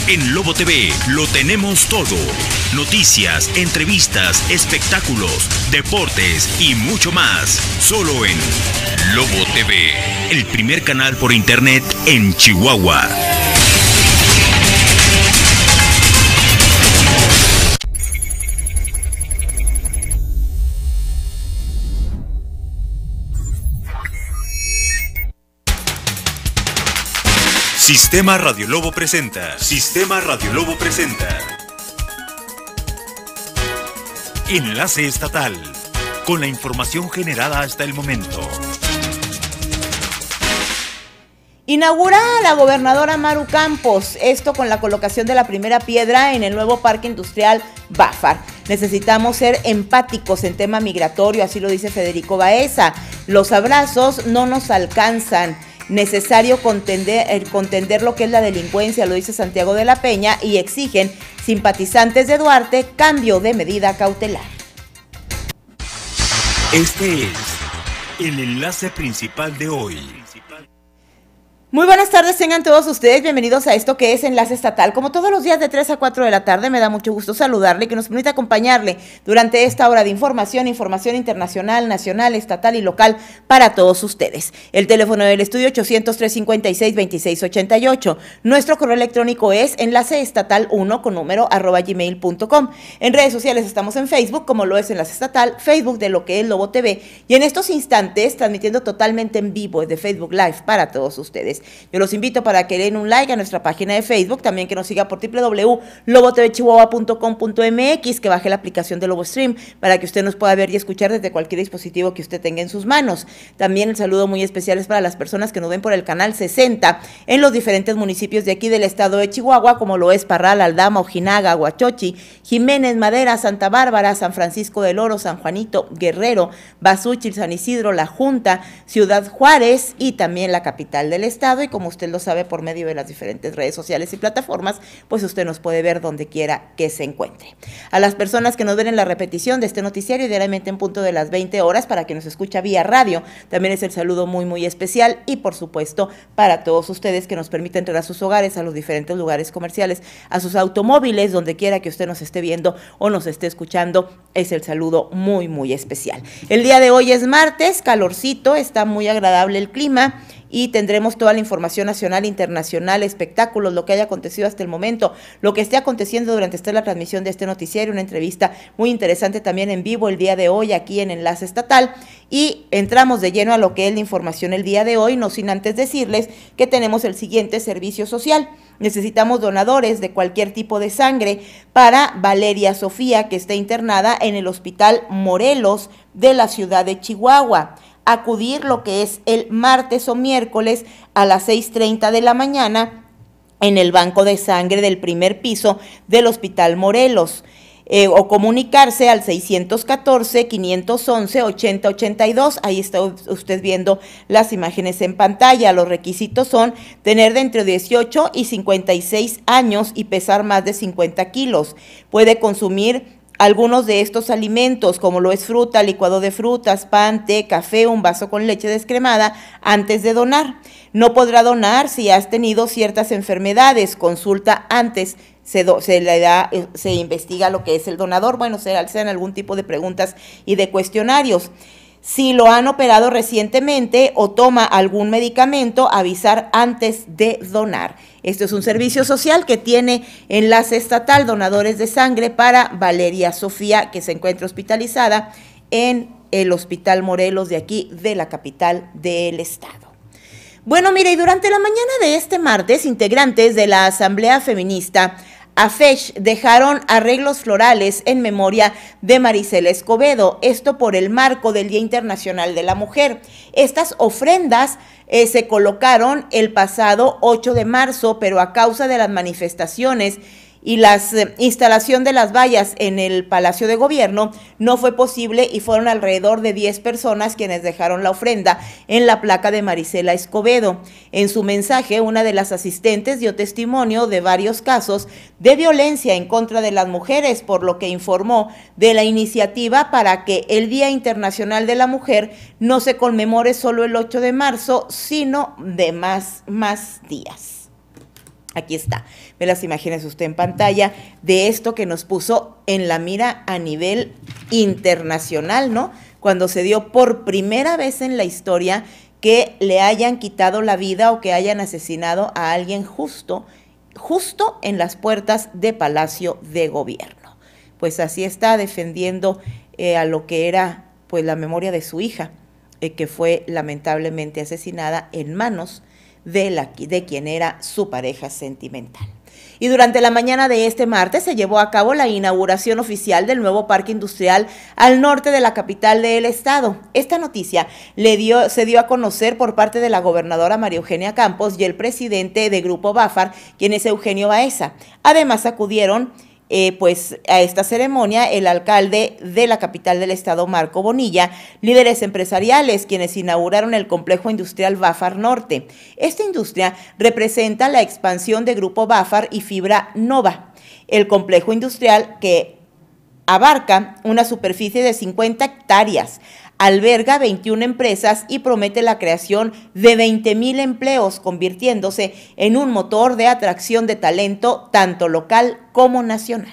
En Lobo TV lo tenemos todo. Noticias, entrevistas, espectáculos, deportes y mucho más. Solo en Lobo TV, el primer canal por internet en Chihuahua. Sistema Radio Lobo presenta. Sistema Radio Lobo presenta. Enlace estatal. Con la información generada hasta el momento. Inaugura la gobernadora Maru Campos, esto con la colocación de la primera piedra en el nuevo parque industrial Báfar. Necesitamos ser empáticos en tema migratorio, así lo dice Federico Baeza. Los abrazos no nos alcanzan. Necesario contender lo que es la delincuencia, lo dice Santiago de la Peña, y exigen simpatizantes de Duarte cambio de medida cautelar. Este es el enlace principal de hoy. Muy buenas tardes, tengan todos ustedes bienvenidos a esto que es Enlace Estatal. Como todos los días de 3 a 4 de la tarde, me da mucho gusto saludarle y que nos permita acompañarle durante esta hora de información internacional, nacional, estatal y local para todos ustedes. El teléfono del estudio 800-356-2688. Nuestro correo electrónico es enlaceestatal1@gmail.com. En redes sociales estamos en Facebook, como lo es Enlace Estatal, Facebook de lo que es Lobo TV, y en estos instantes transmitiendo totalmente en vivo desde Facebook Live para todos ustedes. Yo los invito para que den un like a nuestra página de Facebook, también que nos siga por www.lobotvchihuahua.com.mx, que baje la aplicación de Lobo Stream para que usted nos pueda ver y escuchar desde cualquier dispositivo que usted tenga en sus manos. También el saludo muy especial es para las personas que nos ven por el canal 60 en los diferentes municipios de aquí del estado de Chihuahua, como lo es Parral, Aldama, Ojinaga, Huachochi, Jiménez, Madera, Santa Bárbara, San Francisco del Oro, San Juanito, Guerrero, Basúchil, San Isidro, La Junta, Ciudad Juárez y también la capital del estado. Y como usted lo sabe, por medio de las diferentes redes sociales y plataformas, pues usted nos puede ver donde quiera que se encuentre. A las personas que nos ven en la repetición de este noticiario diariamente en punto de las 20 horas, para quien nos escucha vía radio, también es el saludo muy especial, y por supuesto para todos ustedes que nos permiten entrar a sus hogares, a los diferentes lugares comerciales, a sus automóviles, donde quiera que usted nos esté viendo o nos esté escuchando, es el saludo muy especial. El día de hoy es martes, calorcito, está muy agradable el clima, y tendremos toda la información nacional, internacional, espectáculos, lo que haya acontecido hasta el momento, lo que esté aconteciendo durante la transmisión de este noticiario, una entrevista muy interesante también en vivo el día de hoy aquí en Enlace Estatal, y entramos de lleno a lo que es la información el día de hoy, no sin antes decirles que tenemos el siguiente servicio social. Necesitamos donadores de cualquier tipo de sangre para Valeria Sofía, que está internada en el Hospital Morelos de la ciudad de Chihuahua. Acudir lo que es el martes o miércoles a las 6:30 de la mañana en el banco de sangre del primer piso del Hospital Morelos, o comunicarse al 614-511-8082. Ahí está usted viendo las imágenes en pantalla. Los requisitos son tener de entre 18 y 56 años y pesar más de 50 kilos. Puede consumir algunos de estos alimentos, como lo es fruta, licuado de frutas, pan, té, café, un vaso con leche descremada antes de donar. No podrá donar si has tenido ciertas enfermedades. Consulta antes, se investiga lo que es el donador. Bueno, se hacen algún tipo de preguntas y de cuestionarios. Si lo han operado recientemente o toma algún medicamento, avisar antes de donar. Esto es un servicio social que tiene Enlace Estatal, donadores de sangre para Valeria Sofía, que se encuentra hospitalizada en el Hospital Morelos de aquí, de la capital del estado. Bueno, mire, y durante la mañana de este martes, integrantes de la Asamblea Feminista AFESH dejaron arreglos florales en memoria de Marisela Escobedo, esto por el marco del Día Internacional de la Mujer. Estas ofrendas se colocaron el pasado 8 de marzo, pero a causa de las manifestaciones y la instalación de las vallas en el Palacio de Gobierno no fue posible, y fueron alrededor de 10 personas quienes dejaron la ofrenda en la placa de Marisela Escobedo. En su mensaje, una de las asistentes dio testimonio de varios casos de violencia en contra de las mujeres, por lo que informó de la iniciativa para que el Día Internacional de la Mujer no se conmemore solo el 8 de marzo, sino de más días. Aquí está, ve las imágenes usted en pantalla de esto que nos puso en la mira a nivel internacional, ¿no? Cuando se dio por primera vez en la historia que le hayan quitado la vida o que hayan asesinado a alguien justo en las puertas de Palacio de Gobierno. Pues así está defendiendo a lo que era pues la memoria de su hija, que fue lamentablemente asesinada en manos de quien era su pareja sentimental. Y durante la mañana de este martes se llevó a cabo la inauguración oficial del nuevo parque industrial al norte de la capital del estado. Esta noticia se dio a conocer por parte de la gobernadora María Eugenia Campos y el presidente de Grupo Bafar, quien es Eugenio Baeza. Además acudieron pues a esta ceremonia el alcalde de la capital del estado, Marco Bonilla, líderes empresariales, quienes inauguraron el complejo industrial Bafar Norte. Esta industria representa la expansión de Grupo Bafar y Fibra Nova. El complejo industrial, que abarca una superficie de 50 hectáreas, alberga 21 empresas y promete la creación de 20,000 empleos, convirtiéndose en un motor de atracción de talento tanto local como nacional.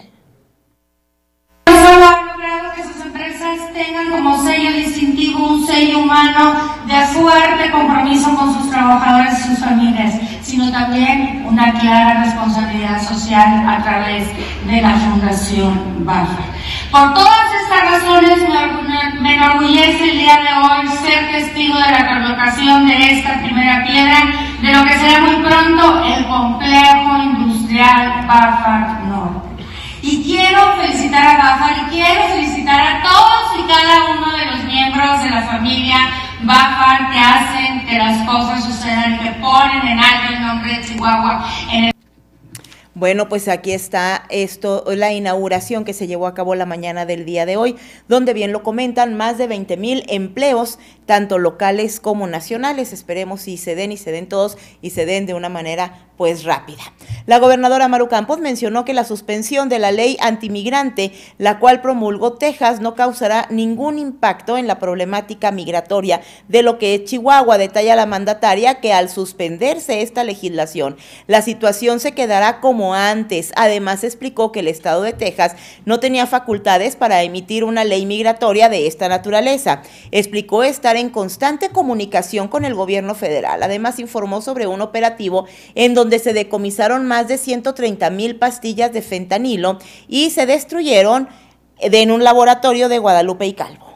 Solo han logrado que sus empresas tengan como sello distintivo un sello humano de fuerte compromiso con sus trabajadores y sus familias, sino también una clara responsabilidad social a través de la Fundación Bafar. Por todas estas razones me enorgullece el día de hoy ser testigo de la colocación de esta primera piedra de lo que será muy pronto el complejo industrial Bafar Norte. Y quiero felicitar a Bafar y quiero felicitar a todos y cada uno de los miembros de la familia Bafar que hacen que las cosas sucedan y que ponen en alto el nombre de Chihuahua en el... Bueno, pues aquí está la inauguración que se llevó a cabo la mañana del día de hoy, donde bien lo comentan, más de 20,000 empleos, tanto locales como nacionales. Esperemos y se den todos y se den de una manera pues rápida. La gobernadora Maru Campos mencionó que la suspensión de la ley antimigrante, la cual promulgó Texas, no causará ningún impacto en la problemática migratoria de lo que es Chihuahua. Detalla la mandataria que al suspenderse esta legislación, la situación se quedará como antes. Además explicó que el estado de Texas no tenía facultades para emitir una ley migratoria de esta naturaleza. Explicó estar en constante comunicación con el gobierno federal. Además informó sobre un operativo en donde se decomisaron más de 130,000 pastillas de fentanilo y se destruyeron en un laboratorio de Guadalupe y Calvo.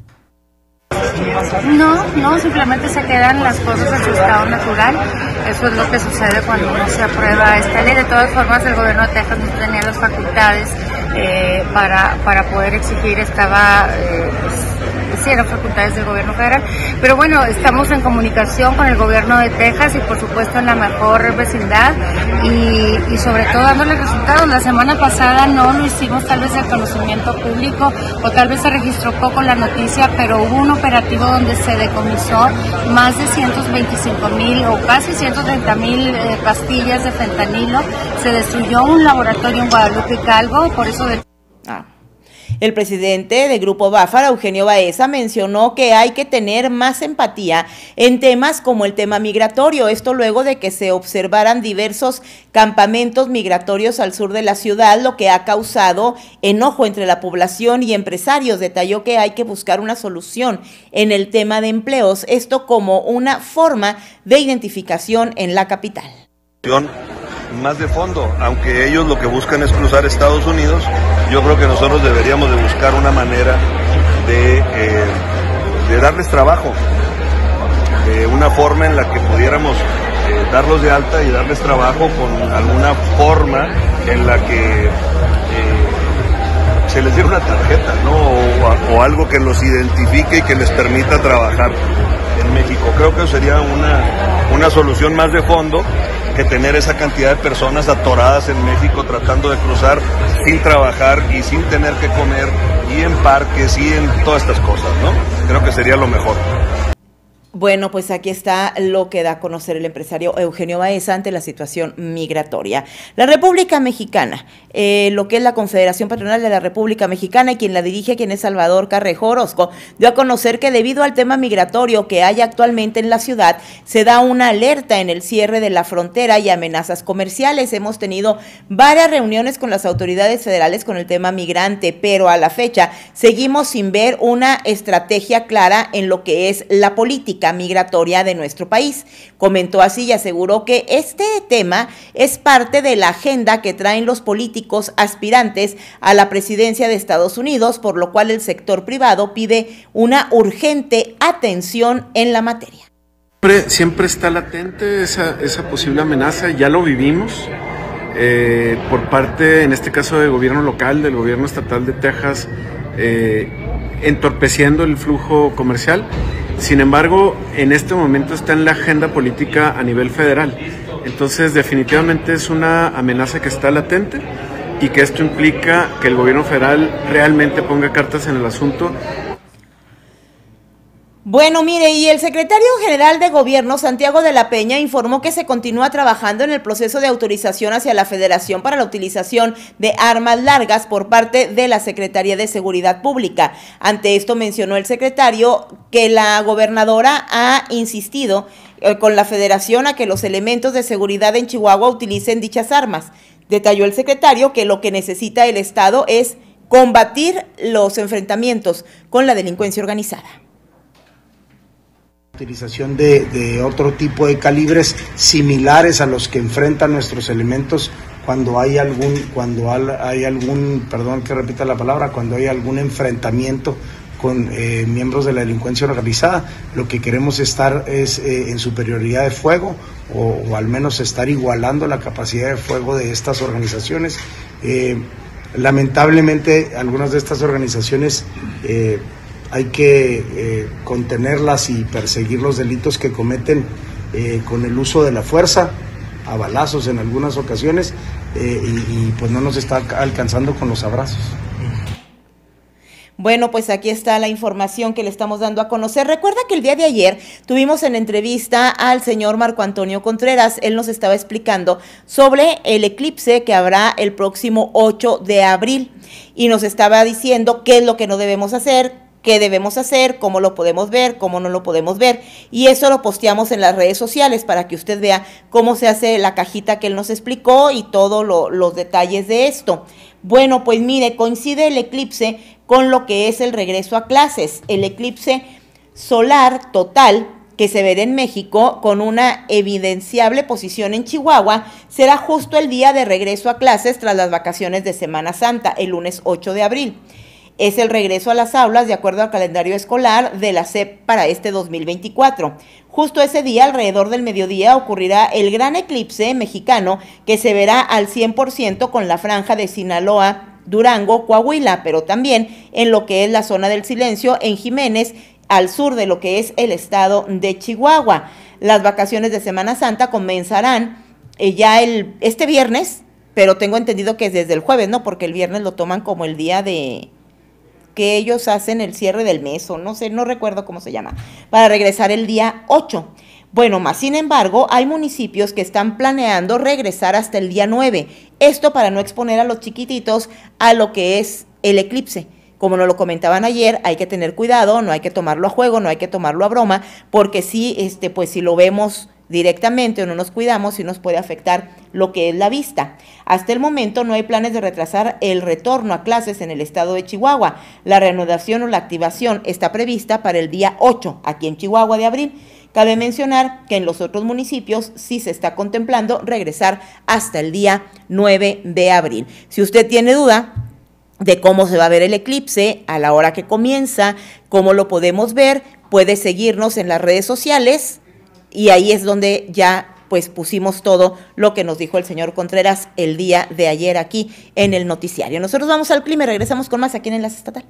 No, simplemente se quedan las cosas en su estado natural. Eso es lo que sucede cuando no se aprueba esta ley. De todas formas, el gobierno de Texas no tenía las facultades para poder exigir, sí eran facultades del gobierno federal, pero bueno, estamos en comunicación con el gobierno de Texas y por supuesto en la mejor vecindad y sobre todo dándole resultados. La semana pasada no lo hicimos tal vez de conocimiento público o tal vez se registró poco la noticia, pero hubo un operativo donde se decomisó más de 125,000 o casi 130,000 pastillas de fentanilo. Se destruyó un laboratorio en Guadalupe y Calvo, por eso El presidente de Grupo Bafar, Eugenio Baeza, mencionó que hay que tener más empatía en temas como el tema migratorio. Esto luego de que se observaran diversos campamentos migratorios al sur de la ciudad, lo que ha causado enojo entre la población y empresarios. Detalló que hay que buscar una solución en el tema de empleos, esto como una forma de identificación en la capital. Más de fondo, aunque ellos lo que buscan es cruzar Estados Unidos, yo creo que nosotros deberíamos de buscar una manera de darles trabajo, una forma en la que pudiéramos darlos de alta y darles trabajo con alguna forma en la que se les diera una tarjeta, ¿no? O algo que los identifique y que les permita trabajar en México. Creo que sería una solución más de fondo que tener esa cantidad de personas atoradas en México tratando de cruzar sin trabajar y sin tener que comer y en parques y en todas estas cosas, ¿no? Creo que sería lo mejor. Bueno, pues aquí está lo que da a conocer el empresario Eugenio Baeza ante la situación migratoria. La República Mexicana, lo que es la Confederación Patronal de la República Mexicana y quien la dirige, quien es Salvador Carrejo Orozco, dio a conocer que debido al tema migratorio que hay actualmente en la ciudad, se da una alerta en el cierre de la frontera y amenazas comerciales. Hemos tenido varias reuniones con las autoridades federales con el tema migrante, pero a la fecha seguimos sin ver una estrategia clara en lo que es la política migratoria de nuestro país. Comentó así y aseguró que este tema es parte de la agenda que traen los políticos aspirantes a la presidencia de Estados Unidos, por lo cual el sector privado pide una urgente atención en la materia. Siempre está latente esa posible amenaza, ya lo vivimos por parte, en este caso, del gobierno local, del gobierno estatal de Texas, entorpeciendo el flujo comercial. Sin embargo, en este momento está en la agenda política a nivel federal. Entonces, definitivamente es una amenaza que está latente y que esto implica que el gobierno federal realmente ponga cartas en el asunto. Bueno, mire, y el secretario general de Gobierno, Santiago de la Peña, informó que se continúa trabajando en el proceso de autorización hacia la Federación para la utilización de armas largas por parte de la Secretaría de Seguridad Pública. Ante esto mencionó el secretario que la gobernadora ha insistido con la Federación a que los elementos de seguridad en Chihuahua utilicen dichas armas. Detalló el secretario que lo que necesita el Estado es combatir los enfrentamientos con la delincuencia organizada. Utilización de otro tipo de calibres similares a los que enfrentan nuestros elementos cuando hay algún, perdón que repita la palabra, cuando hay algún enfrentamiento con miembros de la delincuencia organizada. Lo que queremos estar es en superioridad de fuego o al menos estar igualando la capacidad de fuego de estas organizaciones. Lamentablemente algunas de estas organizaciones hay que contenerlas y perseguir los delitos que cometen con el uso de la fuerza, a balazos en algunas ocasiones, y pues no nos está alcanzando con los abrazos. Bueno, pues aquí está la información que le estamos dando a conocer. Recuerda que el día de ayer tuvimos en entrevista al señor Marco Antonio Contreras. Él nos estaba explicando sobre el eclipse que habrá el próximo 8 de abril y nos estaba diciendo qué es lo que no debemos hacer, qué debemos hacer, cómo lo podemos ver, cómo no lo podemos ver, y eso lo posteamos en las redes sociales para que usted vea cómo se hace la cajita que él nos explicó y todos los detalles de esto. Bueno, pues mire, coincide el eclipse con lo que es el regreso a clases, el eclipse solar total que se verá en México con una evidenciable posición en Chihuahua, será justo el día de regreso a clases tras las vacaciones de Semana Santa, el lunes 8 de abril. Es el regreso a las aulas de acuerdo al calendario escolar de la SEP para este 2024. Justo ese día, alrededor del mediodía, ocurrirá el gran eclipse mexicano que se verá al 100% con la franja de Sinaloa, Durango, Coahuila, pero también en lo que es la zona del silencio en Jiménez, al sur de lo que es el estado de Chihuahua. Las vacaciones de Semana Santa comenzarán ya este viernes, pero tengo entendido que es desde el jueves, ¿no? Porque el viernes lo toman como el día de que ellos hacen el cierre del mes, o no sé, no recuerdo cómo se llama, para regresar el día 8. Bueno, más sin embargo, hay municipios que están planeando regresar hasta el día 9. Esto para no exponer a los chiquititos a lo que es el eclipse. Como nos lo comentaban ayer, hay que tener cuidado, no hay que tomarlo a juego, no hay que tomarlo a broma, porque sí, pues si lo vemos directamente o no nos cuidamos, sí nos puede afectar lo que es la vista. Hasta el momento no hay planes de retrasar el retorno a clases en el estado de Chihuahua. La reanudación o la activación está prevista para el día 8, aquí en Chihuahua de abril. Cabe mencionar que en los otros municipios sí se está contemplando regresar hasta el día 9 de abril. Si usted tiene duda de cómo se va a ver el eclipse, a la hora que comienza, cómo lo podemos ver, puede seguirnos en las redes sociales. Y ahí es donde ya pues pusimos todo lo que nos dijo el señor Contreras el día de ayer aquí en el noticiario. Nosotros vamos al clima y regresamos con más aquí en Enlace Estatal.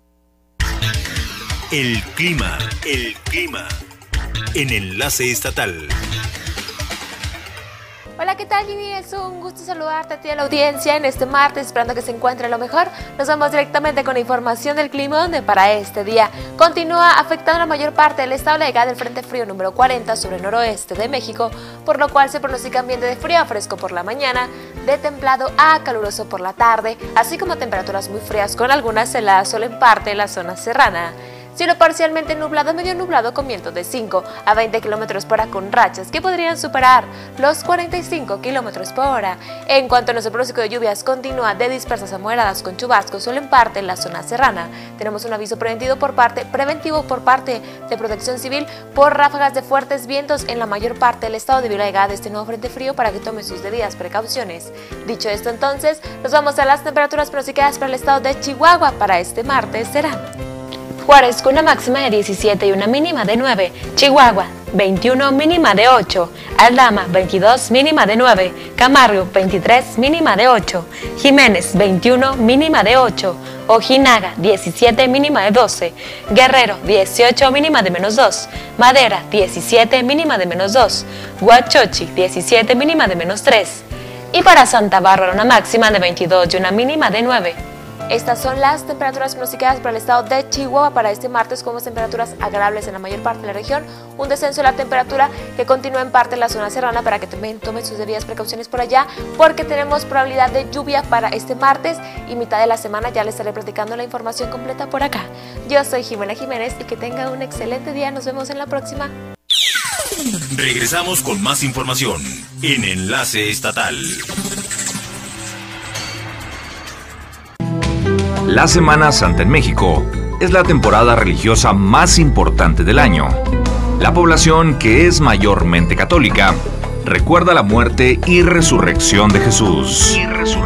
El clima en Enlace Estatal. Hola, ¿qué tal, Jimmy? Es un gusto saludarte a ti, a la audiencia, en este martes, esperando que se encuentre lo mejor. Nos vamos directamente con la información del clima, donde para este día continúa afectando la mayor parte del estado la llegada del Frente Frío número 40 sobre el noroeste de México, por lo cual se pronostica ambiente de frío a fresco por la mañana, de templado a caluroso por la tarde, así como temperaturas muy frías con algunas heladas solo en parte de la zona serrana. Cielo parcialmente nublado, medio nublado con vientos de 5 a 20 km por hora con rachas que podrían superar los 45 km por hora. En cuanto a nuestro pronóstico de lluvias, continúa de dispersas a moderadas con chubascos solo en parte en la zona serrana. Tenemos un aviso preventivo por parte de Protección Civil por ráfagas de fuertes vientos en la mayor parte del estado debido a la llegada de este nuevo frente frío para que tome sus debidas precauciones. Dicho esto, entonces, nos vamos a las temperaturas pronosticadas para el estado de Chihuahua para este martes. Serán Juárez con una máxima de 17 y una mínima de 9, Chihuahua 21, mínima de 8, Aldama 22, mínima de 9, Camargo 23, mínima de 8, Jiménez 21, mínima de 8, Ojinaga 17, mínima de 12, Guerrero 18, mínima de menos 2, Madera 17, mínima de menos 2, Huachochi 17, mínima de menos 3, y para Santa Bárbara una máxima de 22 y una mínima de 9. Estas son las temperaturas pronosticadas para el estado de Chihuahua para este martes, con temperaturas agradables en la mayor parte de la región, un descenso de la temperatura que continúa en parte en la zona serrana para que también tomen sus debidas precauciones por allá, porque tenemos probabilidad de lluvia para este martes y mitad de la semana. Ya les estaré platicando la información completa por acá. Yo soy Jimena Jiménez y que tenga un excelente día. Nos vemos en la próxima. Regresamos con más información en Enlace Estatal. La Semana Santa en México es la temporada religiosa más importante del año. La población, que es mayormente católica, recuerda la muerte y resurrección de Jesús.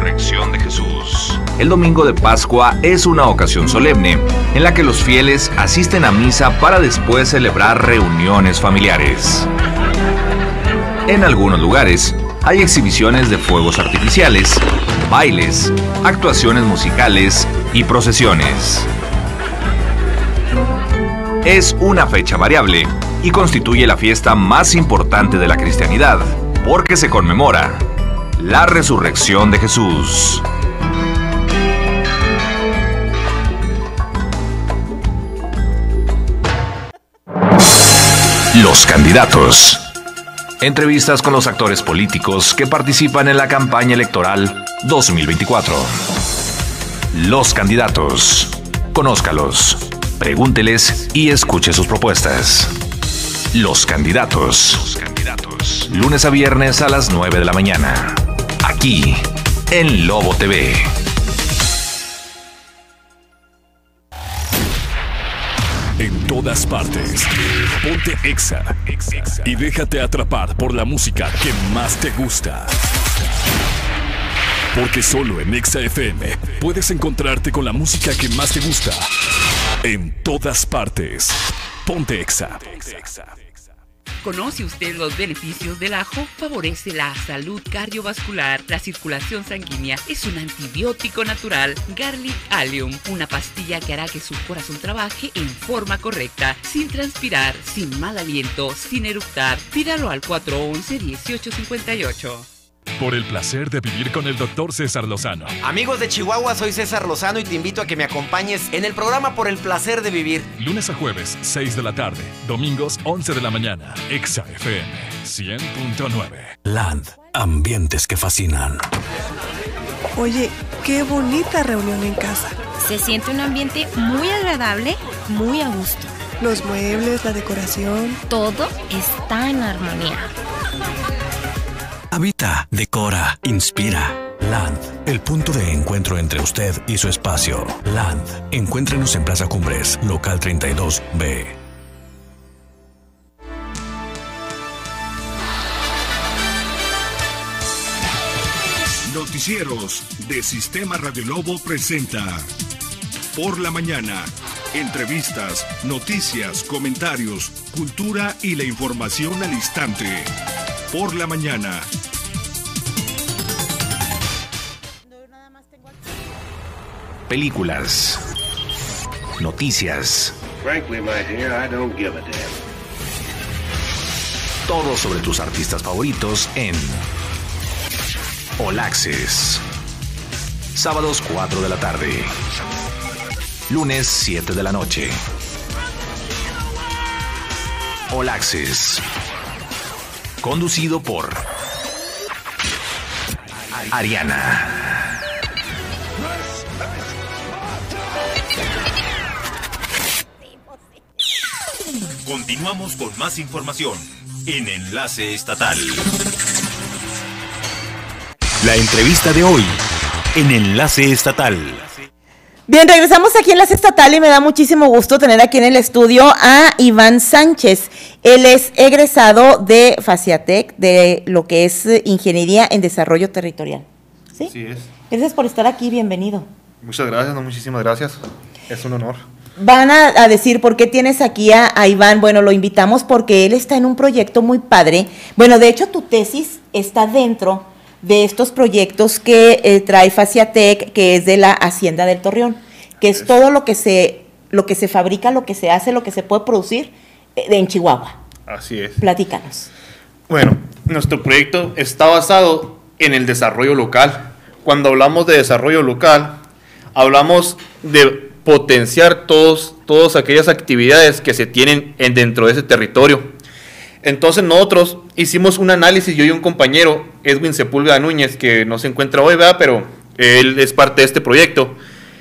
El domingo de Pascua es una ocasión solemne en la que los fieles asisten a misa para después celebrar reuniones familiares. En algunos lugares hay exhibiciones de fuegos artificiales, bailes, actuaciones musicales y procesiones. Es una fecha variable y constituye la fiesta más importante de la cristianidad, porque se conmemora la resurrección de Jesús. Los candidatos. Entrevistas con los actores políticos que participan en la campaña electoral 2024. Los candidatos. Conózcalos, pregúnteles y escuche sus propuestas. Los candidatos. Lunes a viernes a las 9 de la mañana. Aquí, en Lobo TV. En todas partes. Ponte Exa y déjate atrapar por la música que más te gusta. Porque solo en Exa FM puedes encontrarte con la música que más te gusta. En todas partes. Ponte Exa. ¿Conoce usted los beneficios del ajo? Favorece la salud cardiovascular, la circulación sanguínea, es un antibiótico natural. Garlic Allium, una pastilla que hará que su corazón trabaje en forma correcta, sin transpirar, sin mal aliento, sin eructar. Pídalo al 411-1858. Por el placer de vivir con el Dr. César Lozano. Amigos de Chihuahua, soy César Lozano y te invito a que me acompañes en el programa Por el placer de vivir. Lunes a jueves, 6 de la tarde. Domingos, 11 de la mañana. Exa FM 100.9. Land, ambientes que fascinan. Oye, qué bonita reunión en casa. Se siente un ambiente muy agradable, muy a gusto. Los muebles, la decoración. Todo está en armonía. Habita, decora, inspira. Land, el punto de encuentro entre usted y su espacio. Land, encuéntrenos en Plaza Cumbres, local 32B. Noticieros de Sistema Radio Lobo presenta Por la Mañana. Entrevistas, noticias, comentarios, cultura y la información al instante. Por la Mañana. Películas. Noticias. Frankly, my dear, I don't give a damn. Todo sobre tus artistas favoritos en All Access. Sábados 4 de la tarde. Lunes 7 de la noche. All Access. Conducido por Ariana. Continuamos con más información en Enlace Estatal. La entrevista de hoy en Enlace Estatal. Bien, regresamos aquí en Enlace Estatal y me da muchísimo gusto tener aquí en el estudio a Iván Sánchez. Él es egresado de Faciatec, de lo que es Ingeniería en Desarrollo Territorial. ¿Sí? Sí es. Gracias por estar aquí, bienvenido. Muchas gracias, muchísimas gracias. Es un honor. Van a decir por qué tienes aquí a Iván. Bueno, lo invitamos porque él está en un proyecto muy padre. Bueno, de hecho tu tesis está dentro de estos proyectos que trae Faciatec, que es de la Hacienda del Torreón, que es todo lo que se fabrica, lo que se hace, lo que se puede producir en Chihuahua. Así es. Platícanos. Bueno, nuestro proyecto está basado en el desarrollo local. Cuando hablamos de desarrollo local, hablamos de potenciar todas aquellas actividades que se tienen dentro de ese territorio. Entonces nosotros hicimos un análisis, yo y un compañero, Edwin Sepúlveda Núñez, que no se encuentra hoy, ¿verdad? Pero él es parte de este proyecto,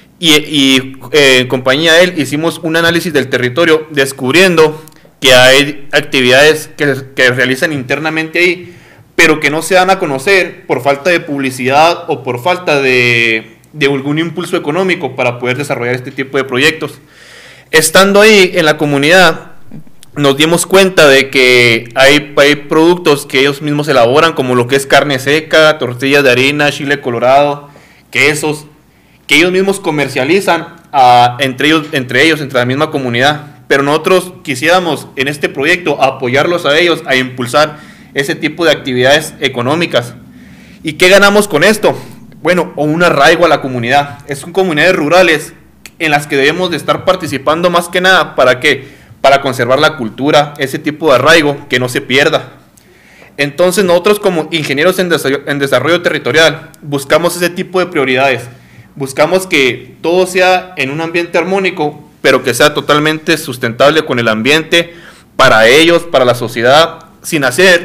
y en compañía de él hicimos un análisis del territorio, descubriendo que hay actividades que realizan internamente ahí, pero que no se dan a conocer por falta de publicidad o por falta de algún impulso económico para poder desarrollar este tipo de proyectos. Estando ahí en la comunidad, nos dimos cuenta de que hay productos que ellos mismos elaboran, como lo que es carne seca, tortillas de harina, chile colorado, quesos, que ellos mismos comercializan entre la misma comunidad. Pero nosotros quisiéramos en este proyecto apoyarlos a ellos, a impulsar ese tipo de actividades económicas. ¿Y qué ganamos con esto? Bueno, un arraigo a la comunidad. Son comunidades rurales en las que debemos de estar participando más que nada. ¿Para qué? Para conservar la cultura, ese tipo de arraigo, que no se pierda. Entonces nosotros como ingenieros en desarrollo territorial buscamos ese tipo de prioridades. Buscamos que todo sea en un ambiente armónico, pero que sea totalmente sustentable con el ambiente, para ellos, para la sociedad, sin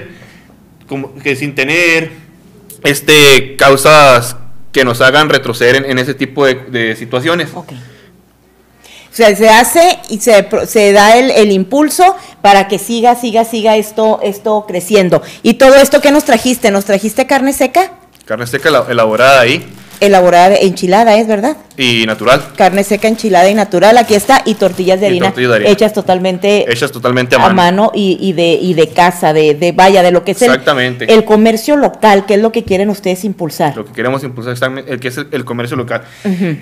tener causas que nos hagan retroceder en ese tipo de situaciones. Okay. O sea, se hace y se da el impulso para que siga esto creciendo. Y todo esto, ¿qué nos trajiste? ¿Nos trajiste carne seca? Carne seca elaborada ahí. Elaborada, enchilada, ¿es verdad? Y natural. Carne seca, enchilada y natural, aquí está, y tortillas de harina hechas totalmente a mano y de casa, de lo que es el comercio local, que es lo que quieren ustedes impulsar. Lo que queremos impulsar es el comercio local. Uh-huh.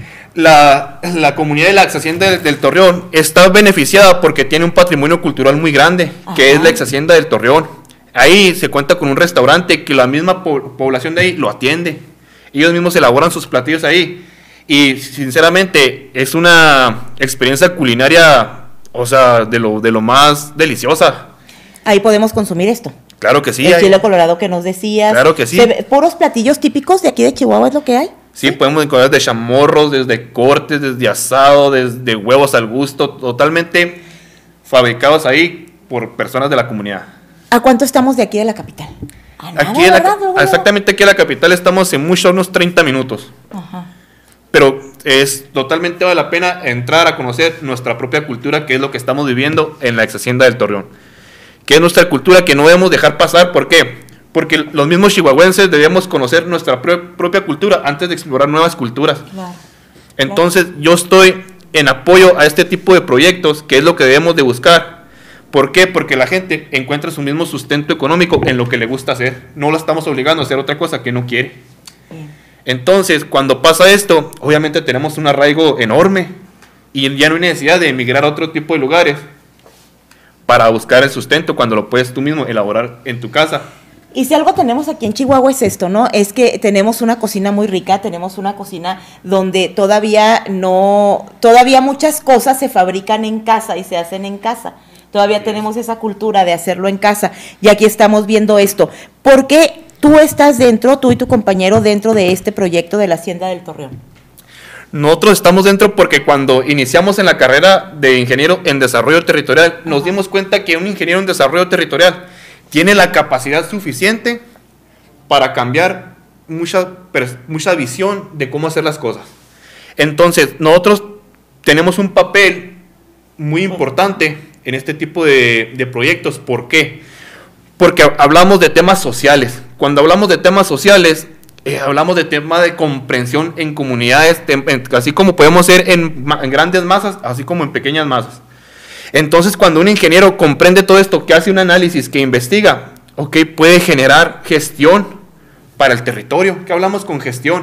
La comunidad de la ex hacienda del Torreón está beneficiada porque tiene un patrimonio cultural muy grande, que es la ex hacienda del Torreón. Ahí se cuenta con un restaurante que la misma población de ahí lo atiende. Ellos mismos elaboran sus platillos ahí. Y sinceramente es una experiencia culinaria, o sea, de lo más deliciosa. Ahí podemos consumir esto. Claro que sí. El chile colorado que nos decías. Claro que sí. ¿Puros platillos típicos de aquí de Chihuahua es lo que hay? Sí, podemos encontrar desde chamorros, desde cortes, desde asado, desde huevos al gusto, totalmente fabricados ahí por personas de la comunidad. ¿A cuánto estamos de aquí de la capital? Aquí exactamente aquí en la capital estamos en unos 30 minutos. Ajá. Pero totalmente vale la pena entrar a conocer nuestra propia cultura, que es lo que estamos viviendo en la ex hacienda del Torreón. Que es nuestra cultura que no debemos dejar pasar. ¿Por qué? Porque los mismos chihuahuenses debemos conocer nuestra propia cultura antes de explorar nuevas culturas. Claro. Entonces yo estoy en apoyo a este tipo de proyectos, que es lo que debemos de buscar. ¿Por qué? Porque la gente encuentra su mismo sustento económico en lo que le gusta hacer. No la estamos obligando a hacer otra cosa que no quiere. Entonces, cuando pasa esto, obviamente tenemos un arraigo enorme y ya no hay necesidad de emigrar a otro tipo de lugares para buscar el sustento cuando lo puedes tú mismo elaborar en tu casa. Y si algo tenemos aquí en Chihuahua es esto, ¿no? Es que tenemos una cocina muy rica, tenemos una cocina donde todavía muchas cosas se fabrican en casa y se hacen en casa. Todavía tenemos esa cultura de hacerlo en casa, y aquí estamos viendo esto. ¿Por qué tú estás dentro, tú y tu compañero, dentro de este proyecto de la Hacienda del Torreón? Nosotros estamos dentro porque cuando iniciamos en la carrera de ingeniero en desarrollo territorial, nos dimos cuenta que un ingeniero en desarrollo territorial tiene la capacidad suficiente para cambiar mucha visión de cómo hacer las cosas. Entonces, nosotros tenemos un papel muy importante en este tipo de proyectos. ¿Por qué? Porque hablamos de temas sociales. Cuando hablamos de temas sociales, hablamos de temas de comprensión en comunidades, así como podemos ser en grandes masas, así como en pequeñas masas. Entonces, cuando un ingeniero comprende todo esto, que hace un análisis, que investiga, puede generar gestión para el territorio. ¿Qué hablamos con gestión?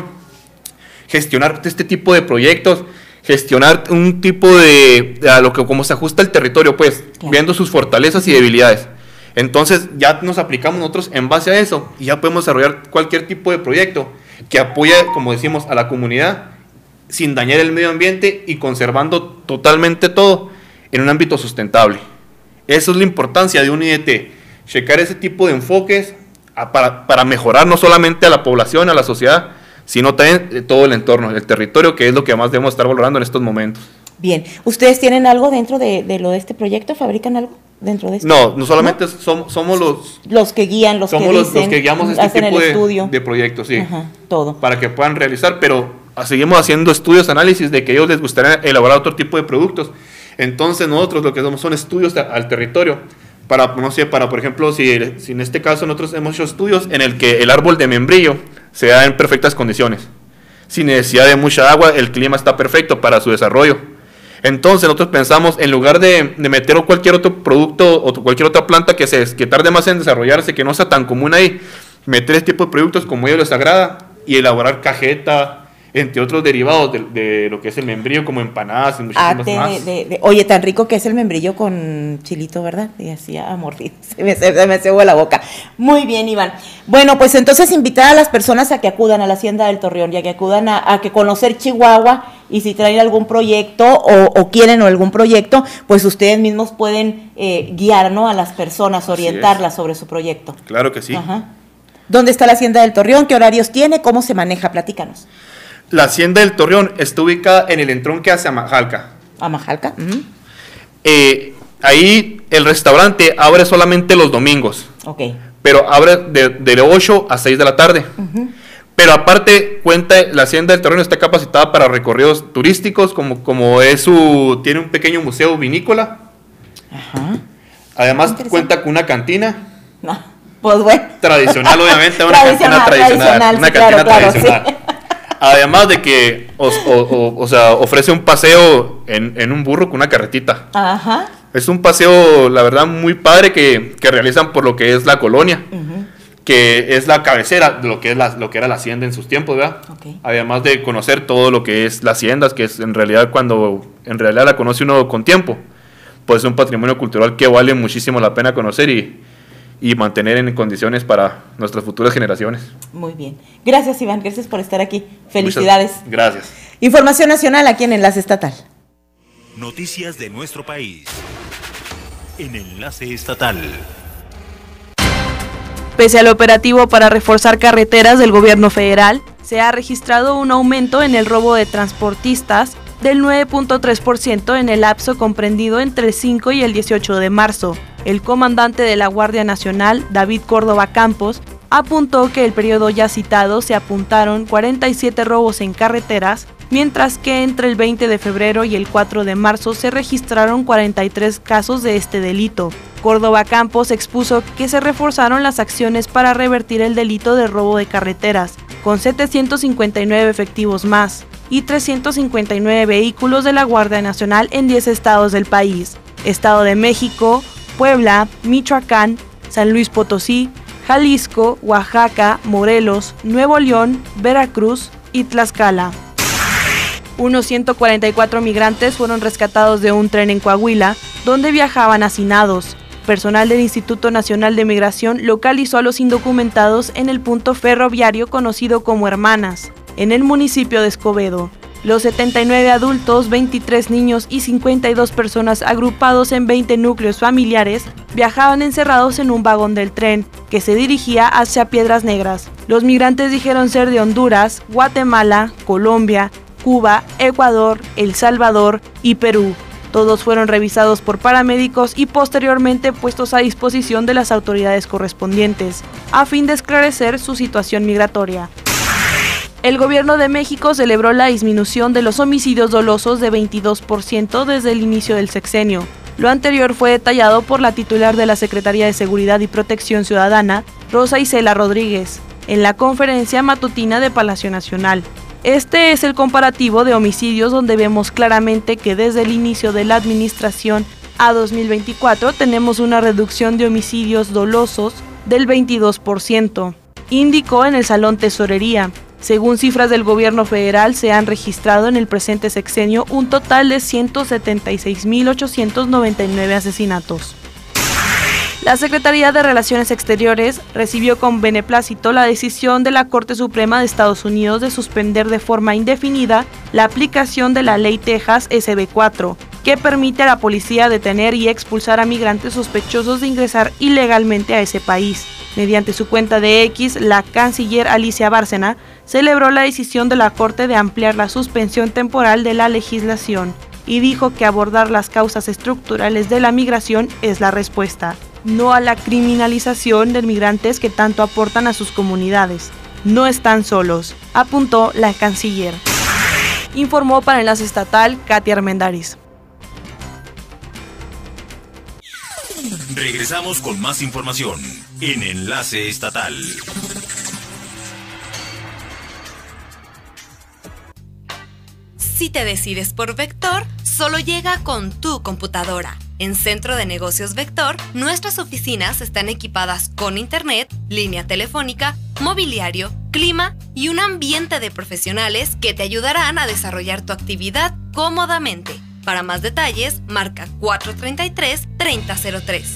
Gestionar este tipo de proyectos, gestionar un tipo de cómo se ajusta el territorio, pues, viendo sus fortalezas y debilidades. Entonces, ya nos aplicamos nosotros en base a eso y ya podemos desarrollar cualquier tipo de proyecto que apoye, como decimos, a la comunidad sin dañar el medio ambiente y conservando totalmente todo en un ámbito sustentable. Esa es la importancia de un IDT, checar ese tipo de enfoques para mejorar no solamente a la población, a la sociedad, sino también todo el entorno, el territorio, que es lo que más debemos estar valorando en estos momentos. Bien, ¿ustedes tienen algo dentro de lo de este proyecto? ¿Fabrican algo dentro de esto? No solamente somos los que guían, los que dicen, los que guiamos este tipo de proyectos, sí. Ajá, todo. Para que puedan realizar, pero seguimos haciendo estudios, análisis de que a ellos les gustaría elaborar otro tipo de productos. Entonces nosotros lo que hacemos son estudios al territorio, para, por ejemplo, si en este caso nosotros hemos hecho estudios en el que el árbol de membrillo se da en perfectas condiciones, sin necesidad de mucha agua, el clima está perfecto para su desarrollo. Entonces nosotros pensamos, en lugar de meter cualquier otro producto o cualquier otra planta que tarde más en desarrollarse, que no sea tan común ahí, meter este tipo de productos como a ellos les agrada y elaborar cajeta, entre otros derivados de lo que es el membrillo, como empanadas y muchísimas más. Oye, tan rico que es el membrillo con chilito, ¿verdad? Y así a mordir, se me cebó la boca. Muy bien, Iván. Bueno, pues entonces invitar a las personas a que acudan a la Hacienda del Torreón y a que acudan a que conocer Chihuahua, y si traen algún proyecto o quieren algún proyecto, pues ustedes mismos pueden guiar, ¿no?, a las personas, orientarlas sobre su proyecto. Claro que sí. Ajá. ¿Dónde está la Hacienda del Torreón? ¿Qué horarios tiene? ¿Cómo se maneja? Platícanos. La Hacienda del Torreón está ubicada en el entronque hacia Amajalca. ¿Amajalca? Ahí el restaurante abre solamente los domingos. Ok. Pero abre de 8 a 6 de la tarde. Pero aparte, la Hacienda del Torreón está capacitada para recorridos turísticos, como tiene un pequeño museo vinícola. Ajá. Además cuenta con una cantina. Pues bueno. Tradicional, obviamente, una cantina tradicional. Una cantina tradicional. Sí. Además de que ofrece un paseo en un burro con una carretita. Ajá. Es un paseo, la verdad, muy padre que realizan por lo que es la colonia, que es la cabecera de lo que era la hacienda en sus tiempos, ¿verdad? Okay. Además de conocer todo lo que es la hacienda, que es en realidad cuando la conoce uno con tiempo, pues es un patrimonio cultural que vale muchísimo la pena conocer y mantener en condiciones para nuestras futuras generaciones. Muy bien. Gracias, Iván. Gracias por estar aquí. Felicidades. Muchas gracias. Información nacional aquí en Enlace Estatal. Noticias de nuestro país en Enlace Estatal. Pese al operativo para reforzar carreteras del gobierno federal, se ha registrado un aumento en el robo de transportistas del 9.3% en el lapso comprendido entre el 5 y el 18 de marzo. El comandante de la Guardia Nacional, David Córdoba Campos, apuntó que el periodo ya citado se apuntaron 47 robos en carreteras, mientras que entre el 20 de febrero y el 4 de marzo se registraron 43 casos de este delito. Córdoba Campos expuso que se reforzaron las acciones para revertir el delito de robo de carreteras, con 759 efectivos más y 359 vehículos de la Guardia Nacional en 10 estados del país: Estado de México, Puebla, Michoacán, San Luis Potosí, Jalisco, Oaxaca, Morelos, Nuevo León, Veracruz y Tlaxcala. Unos 144 migrantes fueron rescatados de un tren en Coahuila, donde viajaban hacinados. Personal del Instituto Nacional de Migración localizó a los indocumentados en el punto ferroviario conocido como Hermanas, en el municipio de Escobedo. Los 79 adultos, 23 niños y 52 personas agrupados en 20 núcleos familiares viajaban encerrados en un vagón del tren que se dirigía hacia Piedras Negras. Los migrantes dijeron ser de Honduras, Guatemala, Colombia, Cuba, Ecuador, El Salvador y Perú. Todos fueron revisados por paramédicos y posteriormente puestos a disposición de las autoridades correspondientes, a fin de esclarecer su situación migratoria. El gobierno de México celebró la disminución de los homicidios dolosos de 22% desde el inicio del sexenio. Lo anterior fue detallado por la titular de la Secretaría de Seguridad y Protección Ciudadana, Rosa Isela Rodríguez, en la conferencia matutina de Palacio Nacional. Este es el comparativo de homicidios donde vemos claramente que desde el inicio de la administración a 2024 tenemos una reducción de homicidios dolosos del 22%, indicó en el Salón Tesorería. Según cifras del gobierno federal, se han registrado en el presente sexenio un total de 176.899 asesinatos. La Secretaría de Relaciones Exteriores recibió con beneplácito la decisión de la Corte Suprema de Estados Unidos de suspender de forma indefinida la aplicación de la Ley Texas SB4, que permite a la policía detener y expulsar a migrantes sospechosos de ingresar ilegalmente a ese país. Mediante su cuenta de X, la canciller Alicia Bárcena celebró la decisión de la Corte de ampliar la suspensión temporal de la legislación y dijo que abordar las causas estructurales de la migración es la respuesta, no a la criminalización de migrantes que tanto aportan a sus comunidades. No están solos, apuntó la canciller. Informó para Enlace Estatal Katia Armendáriz. Regresamos con más información en Enlace Estatal. Si te decides por Vector, solo llega con tu computadora. En Centro de Negocios Vector, nuestras oficinas están equipadas con internet, línea telefónica, mobiliario, clima y un ambiente de profesionales que te ayudarán a desarrollar tu actividad cómodamente. Para más detalles, marca 433-3003.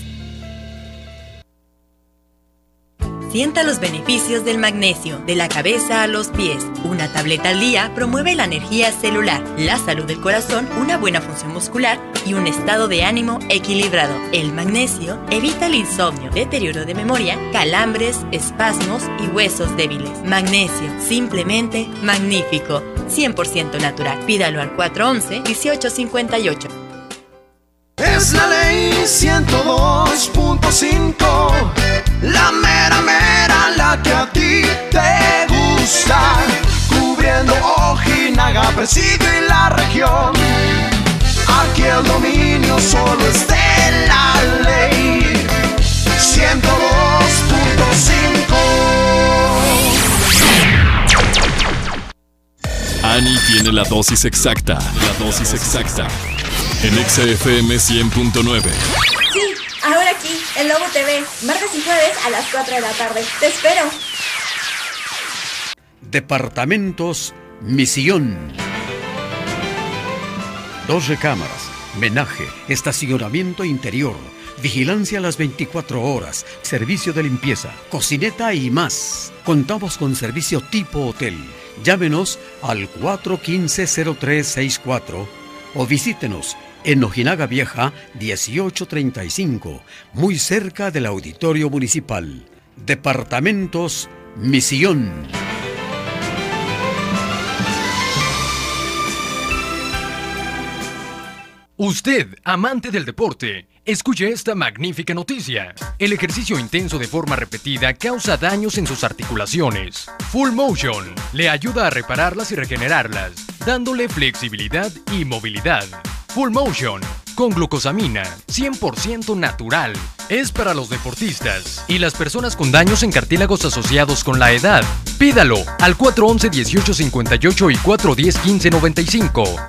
Sienta los beneficios del magnesio, de la cabeza a los pies. Una tableta al día promueve la energía celular, la salud del corazón, una buena función muscular y un estado de ánimo equilibrado. El magnesio evita el insomnio, deterioro de memoria, calambres, espasmos y huesos débiles. Magnesio, simplemente magnífico. 100% natural. Pídalo al 411-1858. Es la ley 102.5, la mera mera, la que a ti te gusta, cubriendo Ojinaga, Presidio y la región. Aquí el dominio solo es de la ley 102.5. Ani tiene la dosis exacta. En XFM 100.9. Sí, ahora aquí, en Lobo TV, martes y jueves a las 4 de la tarde. ¡Te espero! Departamentos Misión. 2 recámaras, menaje, estacionamiento interior, vigilancia a las 24 horas, servicio de limpieza, cocineta y más. Contamos con servicio tipo hotel. Llámenos al 415-0364 o visítenos en Ojinaga Vieja 1835, muy cerca del Auditorio Municipal. Departamentos Misión. Usted, amante del deporte, escuche esta magnífica noticia. El ejercicio intenso de forma repetida causa daños en sus articulaciones. Full Motion le ayuda a repararlas y regenerarlas, dándole flexibilidad y movilidad. Full Motion, con glucosamina, 100% natural. Es para los deportistas y las personas con daños en cartílagos asociados con la edad. Pídalo al 411-1858 y 410-1595.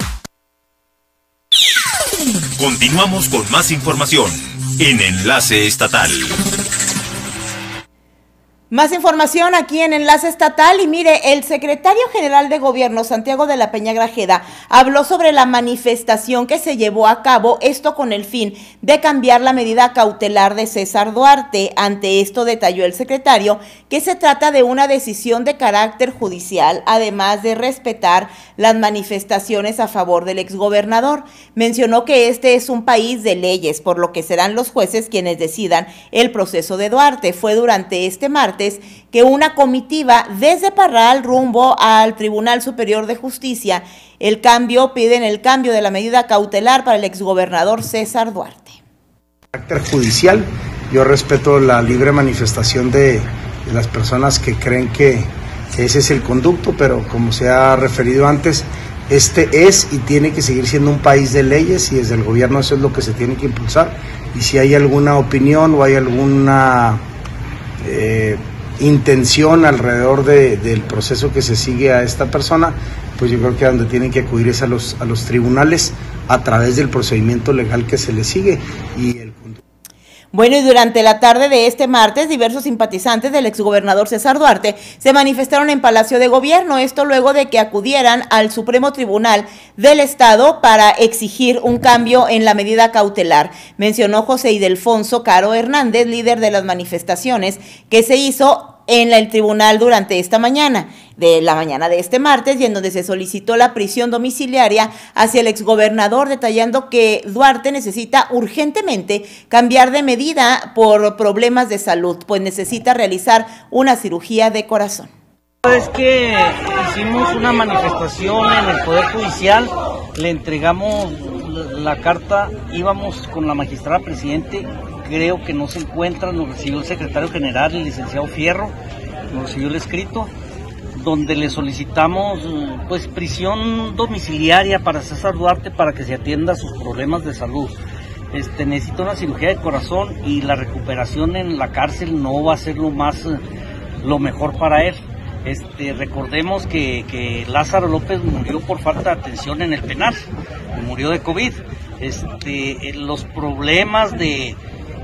Continuamos con más información en Enlace Estatal. Más información aquí en Enlace Estatal y mire, el secretario general de Gobierno, Santiago de la Peña Grajeda, habló sobre la manifestación que se llevó a cabo, esto con el fin de cambiar la medida cautelar de César Duarte. Ante esto detalló el secretario que se trata de una decisión de carácter judicial, además de respetar las manifestaciones a favor del exgobernador. Mencionó que este es un país de leyes, por lo que serán los jueces quienes decidan el proceso de Duarte. Fue durante este martes que una comitiva desde Parral rumbo al Tribunal Superior de Justicia piden el cambio de la medida cautelar para el exgobernador César Duarte. Carácter judicial, yo respeto la libre manifestación de las personas que creen que ese es el conducto, pero como se ha referido antes, este es y tiene que seguir siendo un país de leyes y desde el gobierno eso es lo que se tiene que impulsar. Y si hay alguna opinión o hay alguna intención alrededor del proceso que se sigue a esta persona, pues yo creo que donde tienen que acudir es a los tribunales a través del procedimiento legal que se le sigue. Bueno, y durante la tarde de este martes, diversos simpatizantes del exgobernador César Duarte se manifestaron en Palacio de Gobierno, esto luego de que acudieran al Supremo Tribunal del Estado para exigir un cambio en la medida cautelar. Mencionó José Ildefonso Caro Hernández, líder de las manifestaciones que se hizo en el tribunal durante esta mañana, de la mañana de este martes, y en donde se solicitó la prisión domiciliaria hacia el exgobernador, detallando que Duarte necesita urgentemente cambiar de medida por problemas de salud, pues necesita realizar una cirugía de corazón. Es que hicimos una manifestación en el Poder Judicial, le entregamos la carta, íbamos con la magistrada presidente, creo que no se encuentra, nos recibió el secretario general, el licenciado Fierro, nos recibió el escrito, donde le solicitamos pues prisión domiciliaria para César Duarte para que se atienda a sus problemas de salud. Necesita una cirugía de corazón y la recuperación en la cárcel no va a ser lo mejor para él. Recordemos que Lázaro López murió por falta de atención en el penal, murió de COVID. Los problemas de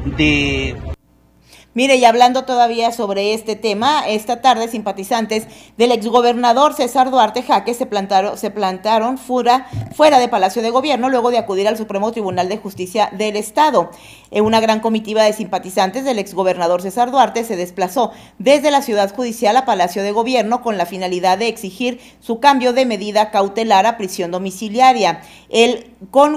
Mire, y hablando todavía sobre este tema, esta tarde simpatizantes del exgobernador César Duarte Jaque se plantaron fuera de Palacio de Gobierno luego de acudir al Supremo Tribunal de Justicia del Estado. Una gran comitiva de simpatizantes del exgobernador César Duarte se desplazó desde la Ciudad Judicial a Palacio de Gobierno con la finalidad de exigir su cambio de medida cautelar a prisión domiciliaria. El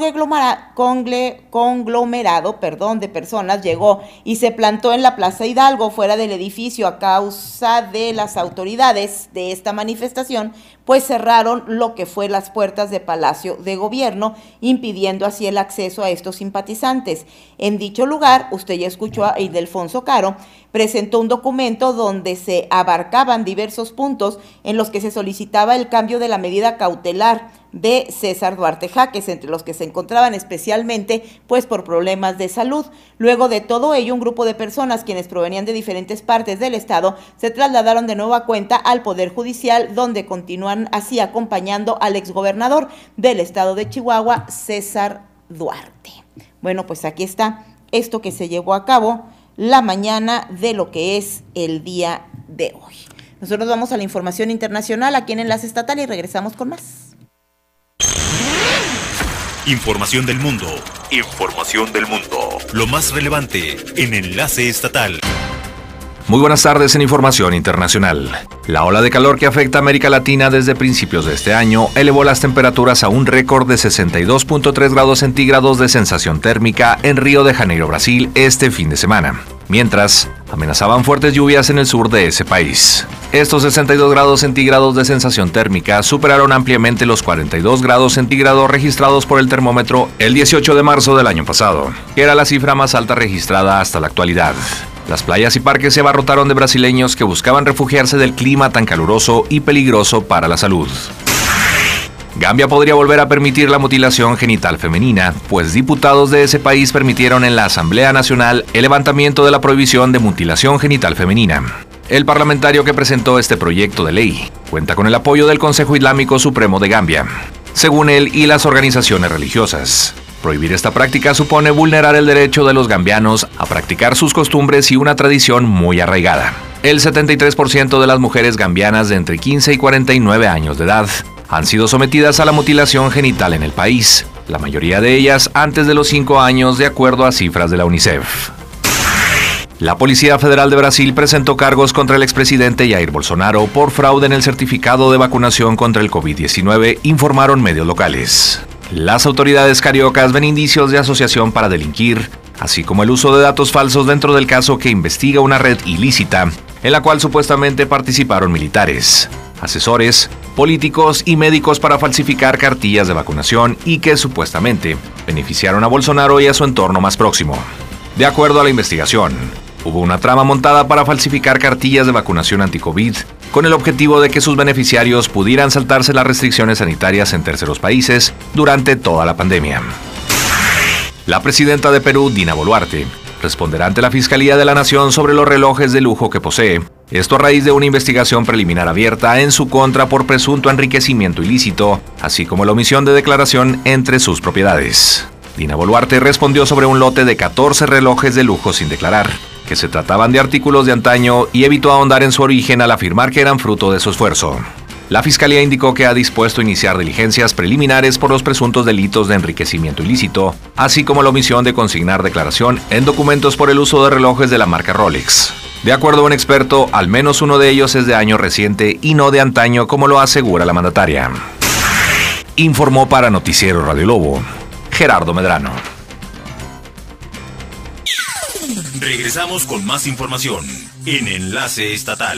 conglomerado de personas llegó y se plantó en la Plaza Hidalgo fuera del edificio a causa de las autoridades de esta manifestación, pues cerraron lo que fue las puertas de Palacio de Gobierno, impidiendo así el acceso a estos simpatizantes. En dicho lugar, usted ya escuchó a Ildefonso Caro, presentó un documento donde se abarcaban diversos puntos en los que se solicitaba el cambio de la medida cautelar de César Duarte Jaques, entre los que se encontraban especialmente pues por problemas de salud. Luego de todo ello, un grupo de personas quienes provenían de diferentes partes del estado se trasladaron de nueva cuenta al Poder Judicial, donde continúan así acompañando al exgobernador del estado de Chihuahua, César Duarte. Bueno, pues aquí está esto que se llevó a cabo la mañana de lo que es el día de hoy. Nosotros vamos a la información internacional aquí en Enlace Estatal y regresamos con más. Información del mundo. Información del mundo. Lo más relevante en Enlace Estatal. Muy buenas tardes en Información Internacional. La ola de calor que afecta a América Latina desde principios de este año elevó las temperaturas a un récord de 62.3 grados centígrados de sensación térmica en Río de Janeiro, Brasil, este fin de semana. Mientras, amenazaban fuertes lluvias en el sur de ese país. Estos 62 grados centígrados de sensación térmica superaron ampliamente los 42 grados centígrados registrados por el termómetro el 18 de marzo del año pasado, que era la cifra más alta registrada hasta la actualidad. Las playas y parques se abarrotaron de brasileños que buscaban refugiarse del clima tan caluroso y peligroso para la salud. Gambia podría volver a permitir la mutilación genital femenina, pues diputados de ese país permitieron en la Asamblea Nacional el levantamiento de la prohibición de mutilación genital femenina. El parlamentario que presentó este proyecto de ley cuenta con el apoyo del Consejo Islámico Supremo de Gambia, según él y las organizaciones religiosas. Prohibir esta práctica supone vulnerar el derecho de los gambianos a practicar sus costumbres y una tradición muy arraigada. El 73% de las mujeres gambianas de entre 15 y 49 años de edad han sido sometidas a la mutilación genital en el país, la mayoría de ellas antes de los 5 años, de acuerdo a cifras de la UNICEF. La Policía Federal de Brasil presentó cargos contra el expresidente Jair Bolsonaro por fraude en el certificado de vacunación contra el COVID-19, informaron medios locales. Las autoridades cariocas ven indicios de asociación para delinquir, así como el uso de datos falsos dentro del caso que investiga una red ilícita, en la cual supuestamente participaron militares, asesores, políticos y médicos para falsificar cartillas de vacunación y que supuestamente beneficiaron a Bolsonaro y a su entorno más próximo. De acuerdo a la investigación, hubo una trama montada para falsificar cartillas de vacunación anti-COVID con el objetivo de que sus beneficiarios pudieran saltarse las restricciones sanitarias en terceros países durante toda la pandemia. La presidenta de Perú, Dina Boluarte, responderá ante la Fiscalía de la Nación sobre los relojes de lujo que posee, esto a raíz de una investigación preliminar abierta en su contra por presunto enriquecimiento ilícito, así como la omisión de declaración entre sus propiedades. Dina Boluarte respondió sobre un lote de 14 relojes de lujo sin declarar, que se trataban de artículos de antaño, y evitó ahondar en su origen al afirmar que eran fruto de su esfuerzo. La Fiscalía indicó que ha dispuesto a iniciar diligencias preliminares por los presuntos delitos de enriquecimiento ilícito, así como la omisión de consignar declaración en documentos por el uso de relojes de la marca Rolex. De acuerdo a un experto, al menos uno de ellos es de año reciente y no de antaño, como lo asegura la mandataria. Informó para Noticiero Radio Lobo, Gerardo Medrano. Regresamos con más información en Enlace Estatal.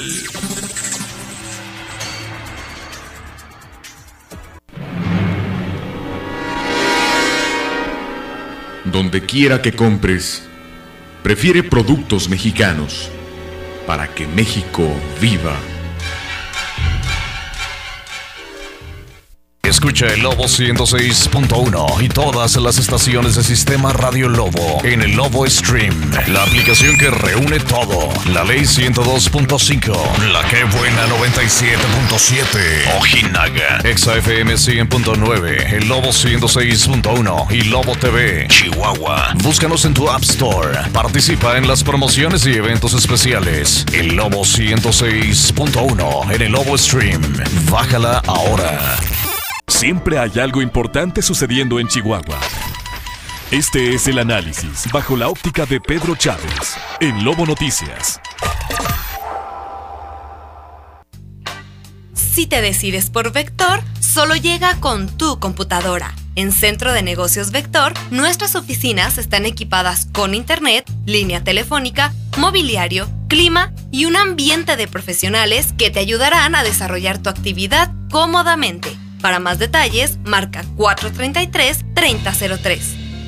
Donde quiera que compres, prefiere productos mexicanos para que México viva. Escucha el Lobo 106.1 y todas las estaciones de Sistema Radio Lobo en el Lobo Stream, la aplicación que reúne todo. La Ley 102.5, La Que Buena 97.7, Ojinaga, Exa FM 100.9, el Lobo 106.1 y Lobo TV, Chihuahua. Búscanos en tu App Store. Participa en las promociones y eventos especiales. El Lobo 106.1 en el Lobo Stream. Bájala ahora. Siempre hay algo importante sucediendo en Chihuahua. Este es el análisis bajo la óptica de Pedro Chávez en Lobo Noticias. Si te decides por Vector, solo llega con tu computadora. En Centro de Negocios Vector, nuestras oficinas están equipadas con internet, línea telefónica, mobiliario, clima y un ambiente de profesionales que te ayudarán a desarrollar tu actividad cómodamente. Para más detalles, marca 433-3003.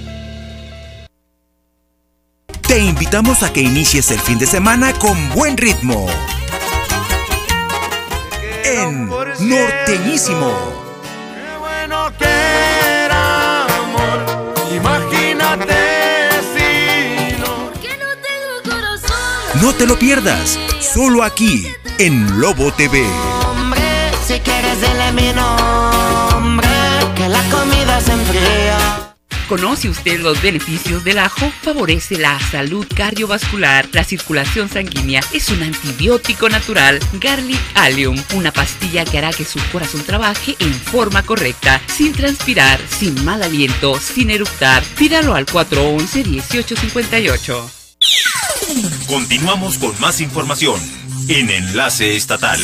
Te invitamos a que inicies el fin de semana con buen ritmo. En Norteñísimo. Qué bueno que era amor. Imagínate si no. ¿Por qué no tengo corazón? No te lo pierdas, solo aquí en Lobo TV. Si quieres dile mi nombre, que la comida se enfría. ¿Conoce usted los beneficios del ajo? Favorece la salud cardiovascular, la circulación sanguínea, es un antibiótico natural. Garlic Allium, una pastilla que hará que su corazón trabaje en forma correcta, sin transpirar, sin mal aliento, sin eructar. Pídalo al 411-1858. Continuamos con más información en Enlace Estatal.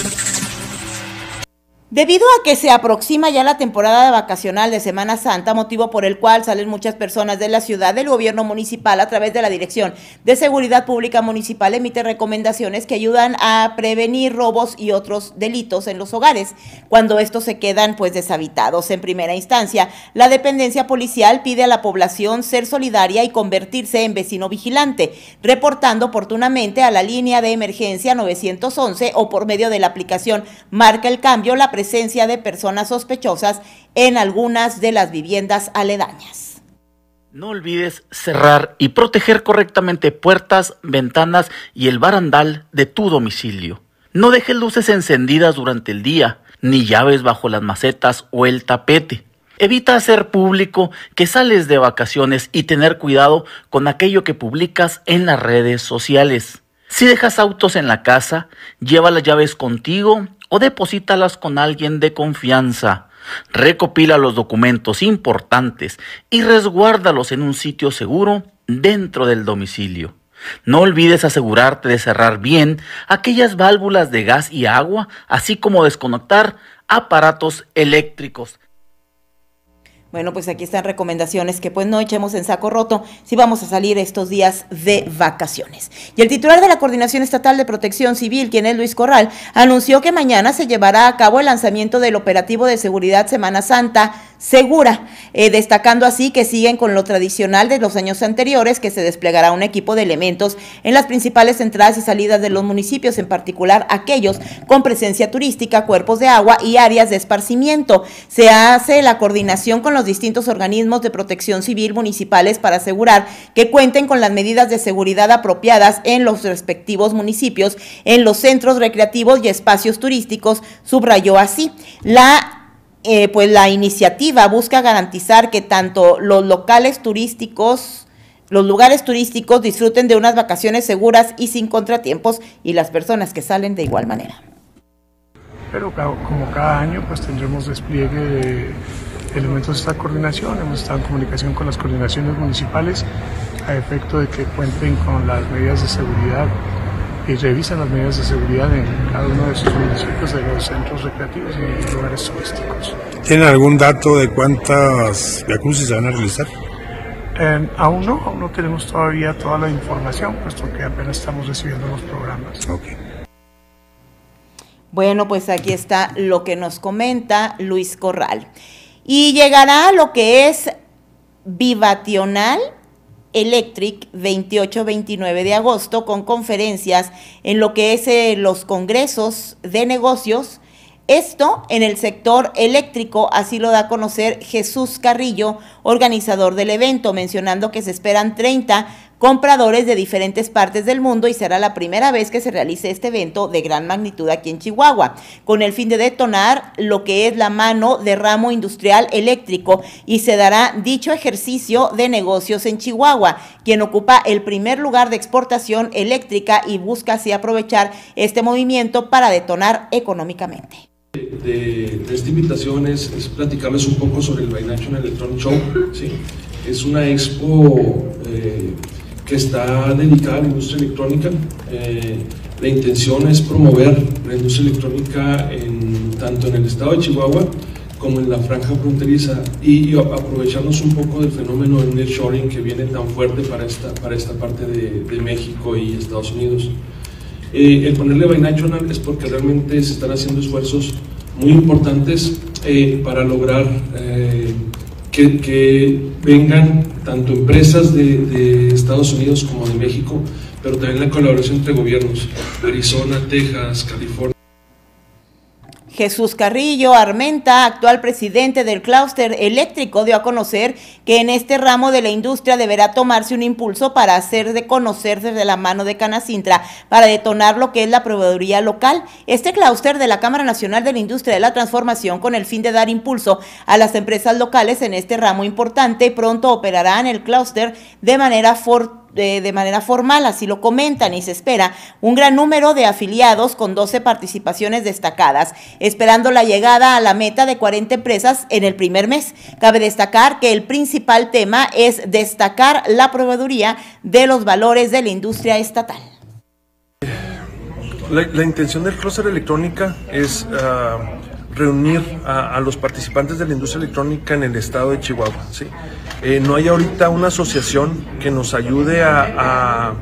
Debido a que se aproxima ya la temporada vacacional de Semana Santa, motivo por el cual salen muchas personas de la ciudad, el gobierno municipal a través de la Dirección de Seguridad Pública Municipal emite recomendaciones que ayudan a prevenir robos y otros delitos en los hogares cuando estos se quedan deshabitados. En primera instancia, la dependencia policial pide a la población ser solidaria y convertirse en vecino vigilante, reportando oportunamente a la línea de emergencia 911 o por medio de la aplicación Marca el Cambio la presencia de personas sospechosas en algunas de las viviendas aledañas. No olvides cerrar y proteger correctamente puertas, ventanas y el barandal de tu domicilio. No dejes luces encendidas durante el día, ni llaves bajo las macetas o el tapete. Evita hacer público que sales de vacaciones y tener cuidado con aquello que publicas en las redes sociales. Si dejas autos en la casa, lleva las llaves contigo o deposítalas con alguien de confianza. Recopila los documentos importantes y resguárdalos en un sitio seguro dentro del domicilio. No olvides asegurarte de cerrar bien aquellas válvulas de gas y agua, así como desconectar aparatos eléctricos. Bueno, pues aquí están recomendaciones que pues no echemos en saco roto si vamos a salir estos días de vacaciones. Y el titular de la Coordinación Estatal de Protección Civil, quien es Luis Corral, anunció que mañana se llevará a cabo el lanzamiento del operativo de seguridad Semana Santa Segura, destacando así que siguen con lo tradicional de los años anteriores, que se desplegará un equipo de elementos en las principales entradas y salidas de los municipios, en particular aquellos con presencia turística, cuerpos de agua y áreas de esparcimiento. Se hace la coordinación con los distintos organismos de protección civil municipales para asegurar que cuenten con las medidas de seguridad apropiadas en los respectivos municipios, en los centros recreativos y espacios turísticos, subrayó así. Pues la iniciativa busca garantizar que tanto los lugares turísticos disfruten de unas vacaciones seguras y sin contratiempos, y las personas que salen de igual manera. Pero como cada año pues tendremos despliegue de elementos de esta coordinación. Hemos estado en comunicación con las coordinaciones municipales a efecto de que cuenten con las medidas de seguridad y revisan las medidas de seguridad en cada uno de sus municipios, de los centros recreativos y lugares turísticos. ¿Tienen algún dato de cuántas jacuzzi se van a realizar? Aún no tenemos todavía toda la información, puesto que apenas estamos recibiendo los programas. Okay. Bueno, pues aquí está lo que nos comenta Luis Corral. Y llegará lo que es Bivational Electric 28-29 de agosto, con conferencias en lo que es los congresos de negocios. Esto en el sector eléctrico, así lo da a conocer Jesús Carrillo, organizador del evento, mencionando que se esperan 30 compradores de diferentes partes del mundo y será la primera vez que se realice este evento de gran magnitud aquí en Chihuahua, con el fin de detonar lo que es la mano de ramo industrial eléctrico, y se dará dicho ejercicio de negocios en Chihuahua, quien ocupa el primer lugar de exportación eléctrica y busca así aprovechar este movimiento para detonar económicamente. De esta invitación es platicarles un poco sobre el Binational Electronic Show, ¿sí? Es una expo que está dedicada a la industria electrónica. La intención es promover la industria electrónica tanto en el estado de Chihuahua como en la franja fronteriza, y aprovecharnos un poco del fenómeno del nearshoring que viene tan fuerte para esta parte de México y Estados Unidos. El ponerle Binational es porque realmente se están haciendo esfuerzos muy importantes para lograr que vengan tanto empresas de Estados Unidos como de México, pero también la colaboración entre gobiernos, Arizona, Texas, California. Jesús Carrillo Armenta, actual presidente del clúster eléctrico, dio a conocer que en este ramo de la industria deberá tomarse un impulso para hacer de conocerse de la mano de Canacintra para detonar lo que es la proveeduría local. Este clúster de la Cámara Nacional de la Industria de la Transformación, con el fin de dar impulso a las empresas locales en este ramo importante, pronto operará en el clúster de manera formal, así lo comentan, y se espera un gran número de afiliados con 12 participaciones destacadas, esperando la llegada a la meta de 40 empresas en el primer mes. Cabe destacar que el principal tema es destacar la proveeduría de los valores de la industria estatal. La intención del clúster electrónica es reunir a los participantes de la industria electrónica en el estado de Chihuahua, ¿sí? No hay ahorita una asociación que nos ayude a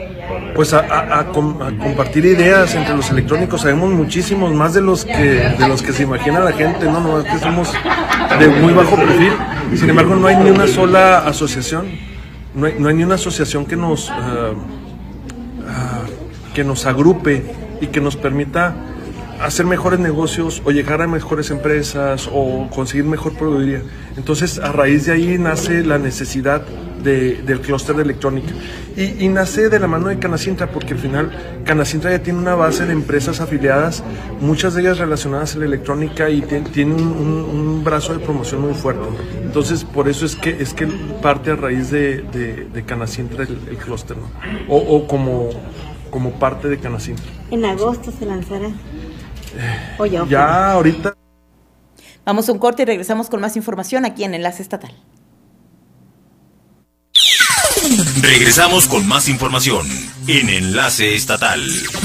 compartir ideas entre los electrónicos. Sabemos muchísimos más de los que se imagina la gente, no es que somos de muy bajo perfil. Sin embargo, no hay ni una sola asociación, no hay ni una asociación que nos agrupe y que nos permita hacer mejores negocios o llegar a mejores empresas o conseguir mejor proveeduría. Entonces, a raíz de ahí nace la necesidad del clúster de electrónica y nace de la mano de Canacintra, porque al final Canacintra ya tiene una base de empresas afiliadas, muchas de ellas relacionadas a la electrónica, y tiene un brazo de promoción muy fuerte. Entonces, por eso es que parte a raíz de Canacintra el clúster, ¿no? O como como parte de Canacintra. ¿En agosto se lanzará? ¿O ya? Ya ahorita. Vamos a un corte y regresamos con más información aquí en Enlace Estatal. Regresamos con más información en Enlace Estatal.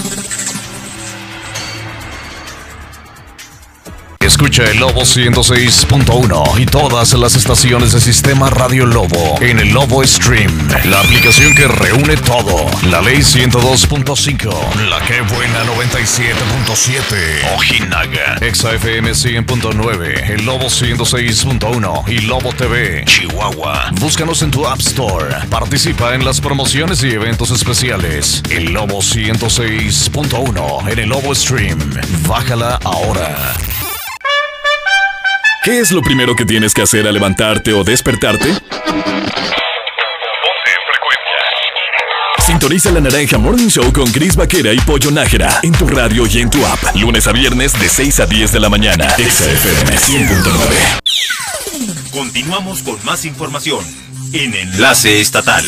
Escucha el Lobo 106.1 y todas las estaciones de Sistema Radio Lobo en el Lobo Stream, la aplicación que reúne todo. La Ley 102.5, La Que Buena 97.7, Ojinaga, Exa FM 100.9, el Lobo 106.1 y Lobo TV, Chihuahua. Búscanos en tu App Store. Participa en las promociones y eventos especiales. El Lobo 106.1 en el Lobo Stream. Bájala ahora. ¿Qué es lo primero que tienes que hacer al levantarte o despertarte? Sintoniza La Naranja Morning Show con Chris Vaquera y Pollo Nájera en tu radio y en tu app. Lunes a viernes de 6 a 10 de la mañana. Exa FM 100.9. Continuamos con más información en Enlace Estatal.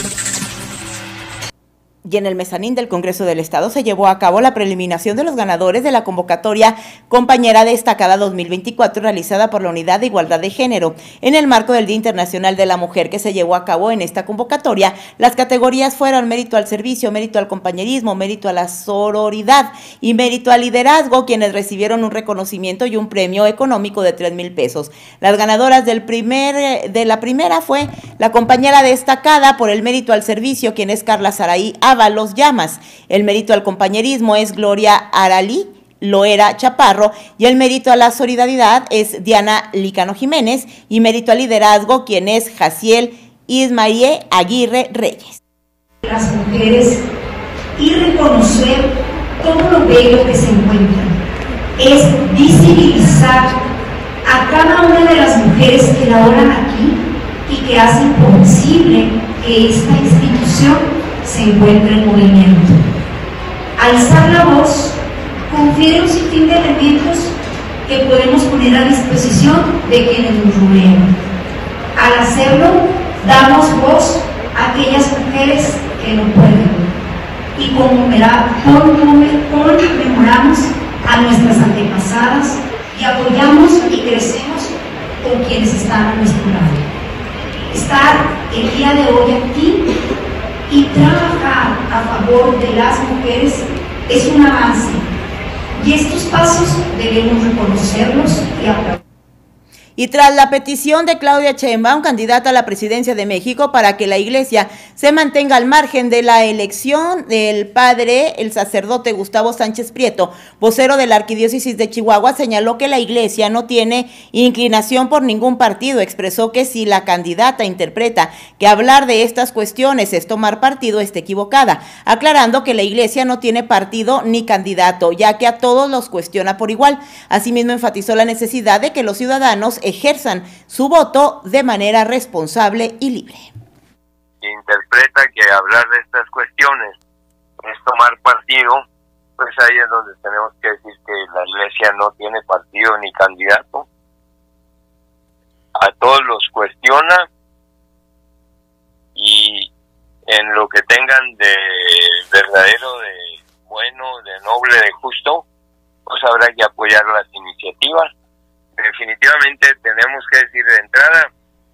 Y en el mezanín del Congreso del Estado se llevó a cabo la preliminación de los ganadores de la convocatoria Compañera Destacada 2024 realizada por la Unidad de Igualdad de Género. En el marco del Día Internacional de la Mujer que se llevó a cabo en esta convocatoria, las categorías fueron mérito al servicio, mérito al compañerismo, mérito a la sororidad y mérito al liderazgo, quienes recibieron un reconocimiento y un premio económico de 3,000 pesos. Las ganadoras de la primera fue la Compañera Destacada por el mérito al servicio, quien es Carla Saraí Los Llamas. El mérito al compañerismo es Gloria Aralí Loera Chaparro y el mérito a la solidaridad es Diana Licano Jiménez y mérito al liderazgo quien es Jaciel Ismaie Aguirre Reyes. Las mujeres y reconocer todo lo bello que se encuentra es visibilizar a cada una de las mujeres que laboran aquí y que hacen posible que esta institución se encuentra en movimiento. Alzar la voz confiere un sinfín de elementos que podemos poner a disposición de quienes nos rodean. Al hacerlo, damos voz a aquellas mujeres que no pueden y conmemoramos a nuestras antepasadas y apoyamos y crecemos con quienes están a nuestro lado. Estar el día de hoy aquí y trabajar a favor de las mujeres es un avance y estos pasos debemos reconocerlos y aplaudir. Y tras la petición de Claudia Sheinbaum, candidata a la presidencia de México, para que la Iglesia se mantenga al margen de la elección del padre, el sacerdote Gustavo Sánchez Prieto, vocero de la Arquidiócesis de Chihuahua, señaló que la Iglesia no tiene inclinación por ningún partido. Expresó que si la candidata interpreta que hablar de estas cuestiones es tomar partido, está equivocada, aclarando que la Iglesia no tiene partido ni candidato, ya que a todos los cuestiona por igual. Asimismo, enfatizó la necesidad de que los ciudadanos ejerzan su voto de manera responsable y libre. Interpreta que hablar de estas cuestiones es tomar partido, pues ahí es donde tenemos que decir que la Iglesia no tiene partido ni candidato. A todos los cuestiona y en lo que tengan de verdadero, de bueno, de noble, de justo, pues habrá que apoyar las iniciativas. Definitivamente tenemos que decir de entrada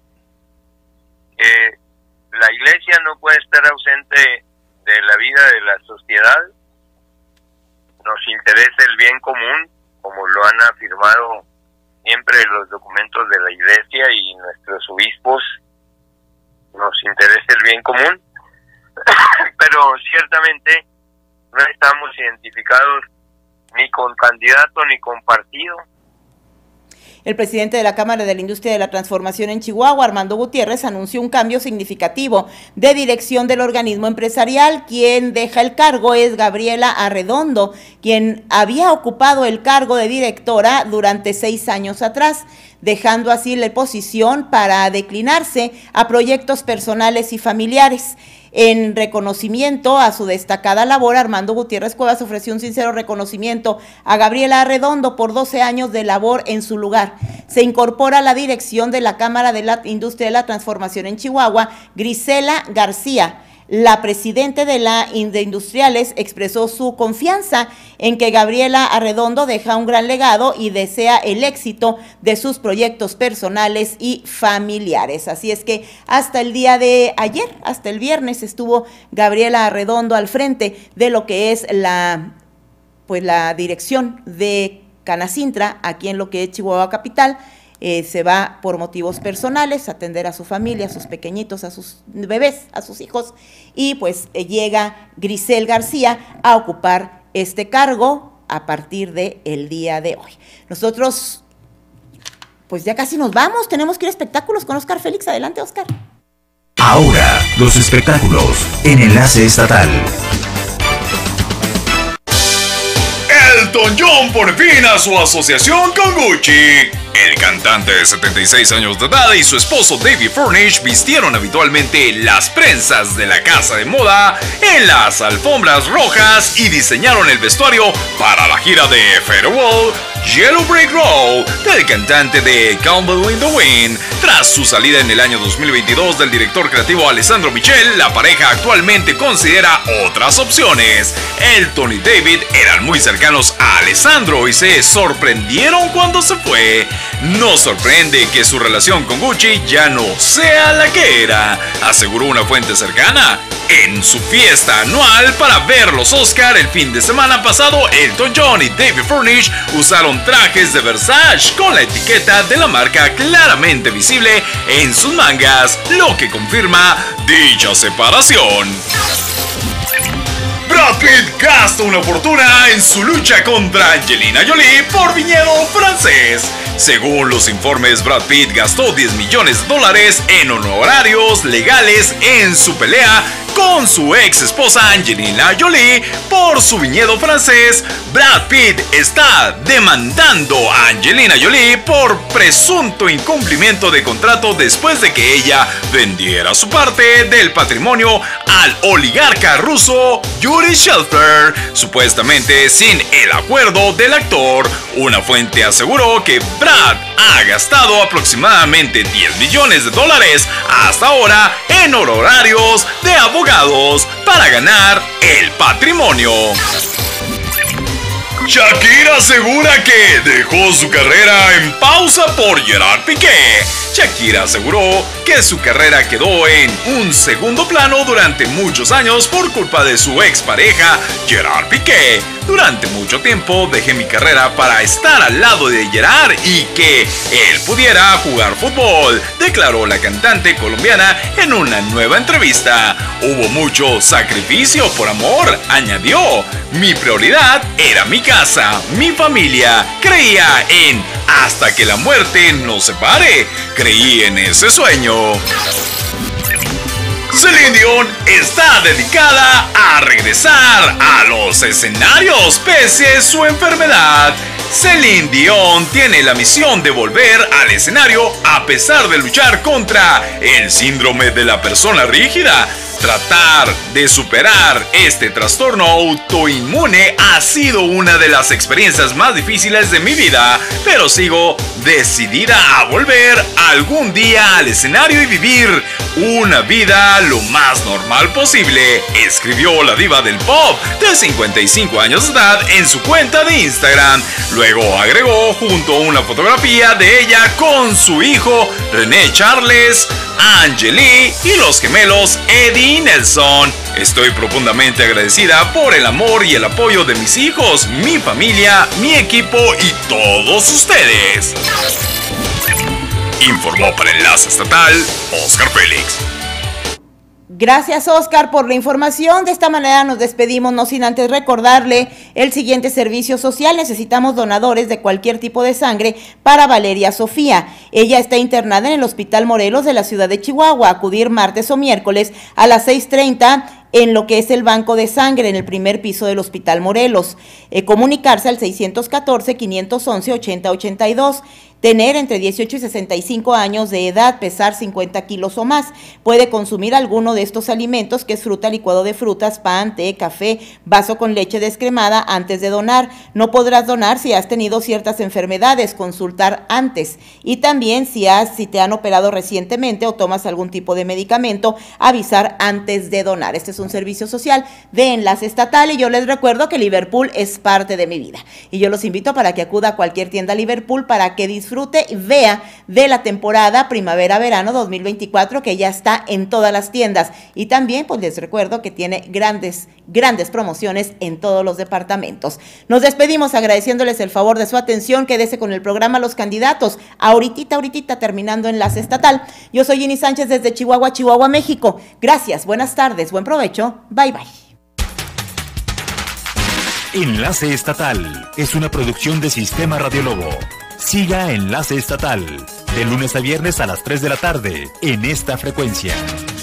que la Iglesia no puede estar ausente de la vida de la sociedad. Nos interesa el bien común, como lo han afirmado siempre los documentos de la Iglesia y nuestros obispos. Nos interesa el bien común, pero ciertamente no estamos identificados ni con candidato ni con partido. El presidente de la Cámara de la Industria de la Transformación en Chihuahua, Armando Gutiérrez, anunció un cambio significativo de dirección del organismo empresarial. Quien deja el cargo es Gabriela Arredondo, quien había ocupado el cargo de directora durante 6 años atrás, dejando así la posición para declinarse a proyectos personales y familiares. En reconocimiento a su destacada labor, Armando Gutiérrez Cuevas ofreció un sincero reconocimiento a Gabriela Arredondo por 12 años de labor en su lugar. Se incorpora a la dirección de la Cámara de la Industria de la Transformación en Chihuahua, Grisela García. La presidenta de Industriales expresó su confianza en que Gabriela Arredondo deja un gran legado y desea el éxito de sus proyectos personales y familiares. Así es que hasta el día de ayer, hasta el viernes, estuvo Gabriela Arredondo al frente de lo que es la dirección de Canacintra, aquí en lo que es Chihuahua Capital. Se va por motivos personales, a atender a su familia, a sus pequeñitos, a sus bebés, a sus hijos, y pues llega Grisel García a ocupar este cargo a partir del día de hoy. Nosotros, pues ya casi nos vamos, tenemos que ir a espectáculos con Oscar Félix. Adelante, Oscar. Ahora, los espectáculos en Enlace Estatal. Elton John pone fin a su asociación con Gucci. El cantante de 76 años de edad y su esposo David Furnish vistieron habitualmente las prensas de la casa de moda en las alfombras rojas y diseñaron el vestuario para la gira de Farewell Yellow Brick Road del cantante de Candle in the Wind. Tras su salida en el año 2022 del director creativo Alessandro Michel, la pareja actualmente considera otras opciones. Elton y David eran muy cercanos a Alessandro y se sorprendieron cuando se fue. No sorprende que su relación con Gucci ya no sea la que era, aseguró una fuente cercana. En su fiesta anual para ver los Oscar el fin de semana pasado, Elton John y David Furnish usaron trajes de Versace con la etiqueta de la marca claramente visible en sus mangas, lo que confirma dicha separación. Brad Pitt gasta una fortuna en su lucha contra Angelina Jolie por viñedo francés. Según los informes, Brad Pitt gastó $10 millones en honorarios legales en su pelea con su ex esposa Angelina Jolie por su viñedo francés. Brad Pitt está demandando a Angelina Jolie por presunto incumplimiento de contrato después de que ella vendiera su parte del patrimonio al oligarca ruso Yuri Sheffer, supuestamente sin el acuerdo del actor. Una fuente aseguró que Brad ha gastado aproximadamente $10 millones hasta ahora en honorarios de abogados para ganar el patrimonio. Shakira asegura que dejó su carrera en pausa por Gerard Piqué. Shakira aseguró que su carrera quedó en un segundo plano durante muchos años por culpa de su expareja Gerard Piqué. Durante mucho tiempo dejé mi carrera para estar al lado de Gerard y que él pudiera jugar fútbol, declaró la cantante colombiana en una nueva entrevista. Hubo mucho sacrificio por amor, añadió. Mi prioridad era mi casa, mi familia. Creía en hasta que la muerte nos separe. Creí en ese sueño. Celine Dion está dedicada a regresar a los escenarios pese a su enfermedad. Celine Dion tiene la misión de volver al escenario a pesar de luchar contra el síndrome de la persona rígida. Tratar de superar este trastorno autoinmune ha sido una de las experiencias más difíciles de mi vida, pero sigo decidida a volver algún día al escenario y vivir una vida lo más normal posible, escribió la diva del pop de 55 años de edad en su cuenta de Instagram. Luego agregó junto a una fotografía de ella con su hijo René Charles, Angeli y los gemelos Eddie y Nelson. Estoy profundamente agradecida por el amor y el apoyo de mis hijos, mi familia, mi equipo y todos ustedes. Informó para Enlace Estatal, Oscar Félix. Gracias, Oscar, por la información. De esta manera nos despedimos, no sin antes recordarle el siguiente servicio social. Necesitamos donadores de cualquier tipo de sangre para Valeria Sofía. Ella está internada en el Hospital Morelos de la ciudad de Chihuahua. Acudir martes o miércoles a las 6:30 en lo que es el banco de sangre en el primer piso del Hospital Morelos. Comunicarse al 614-511-8082. tener entre 18 y 65 años de edad, pesar 50 kilos o más. Puede consumir alguno de estos alimentos, que es fruta, licuado de frutas, pan, té, café, vaso con leche descremada antes de donar. No podrás donar si has tenido ciertas enfermedades, consultar antes. Y también si te han operado recientemente o tomas algún tipo de medicamento, avisar antes de donar. Este es un servicio social de Enlace Estatal y yo les recuerdo que Liverpool es parte de mi vida. Y yo los invito para que acuda a cualquier tienda Liverpool para que disfrute y vea de la temporada primavera-verano 2024 que ya está en todas las tiendas. Y también pues les recuerdo que tiene grandes promociones en todos los departamentos. Nos despedimos agradeciéndoles el favor de su atención. Quédese con el programa Los Candidatos. Ahorita terminando Enlace Estatal. Yo soy Ginny Sánchez desde Chihuahua, México. Gracias, buenas tardes, buen provecho. Bye. Enlace Estatal es una producción de Sistema Radio Lobo. Siga Enlace Estatal de lunes a viernes a las 3 de la tarde en esta frecuencia.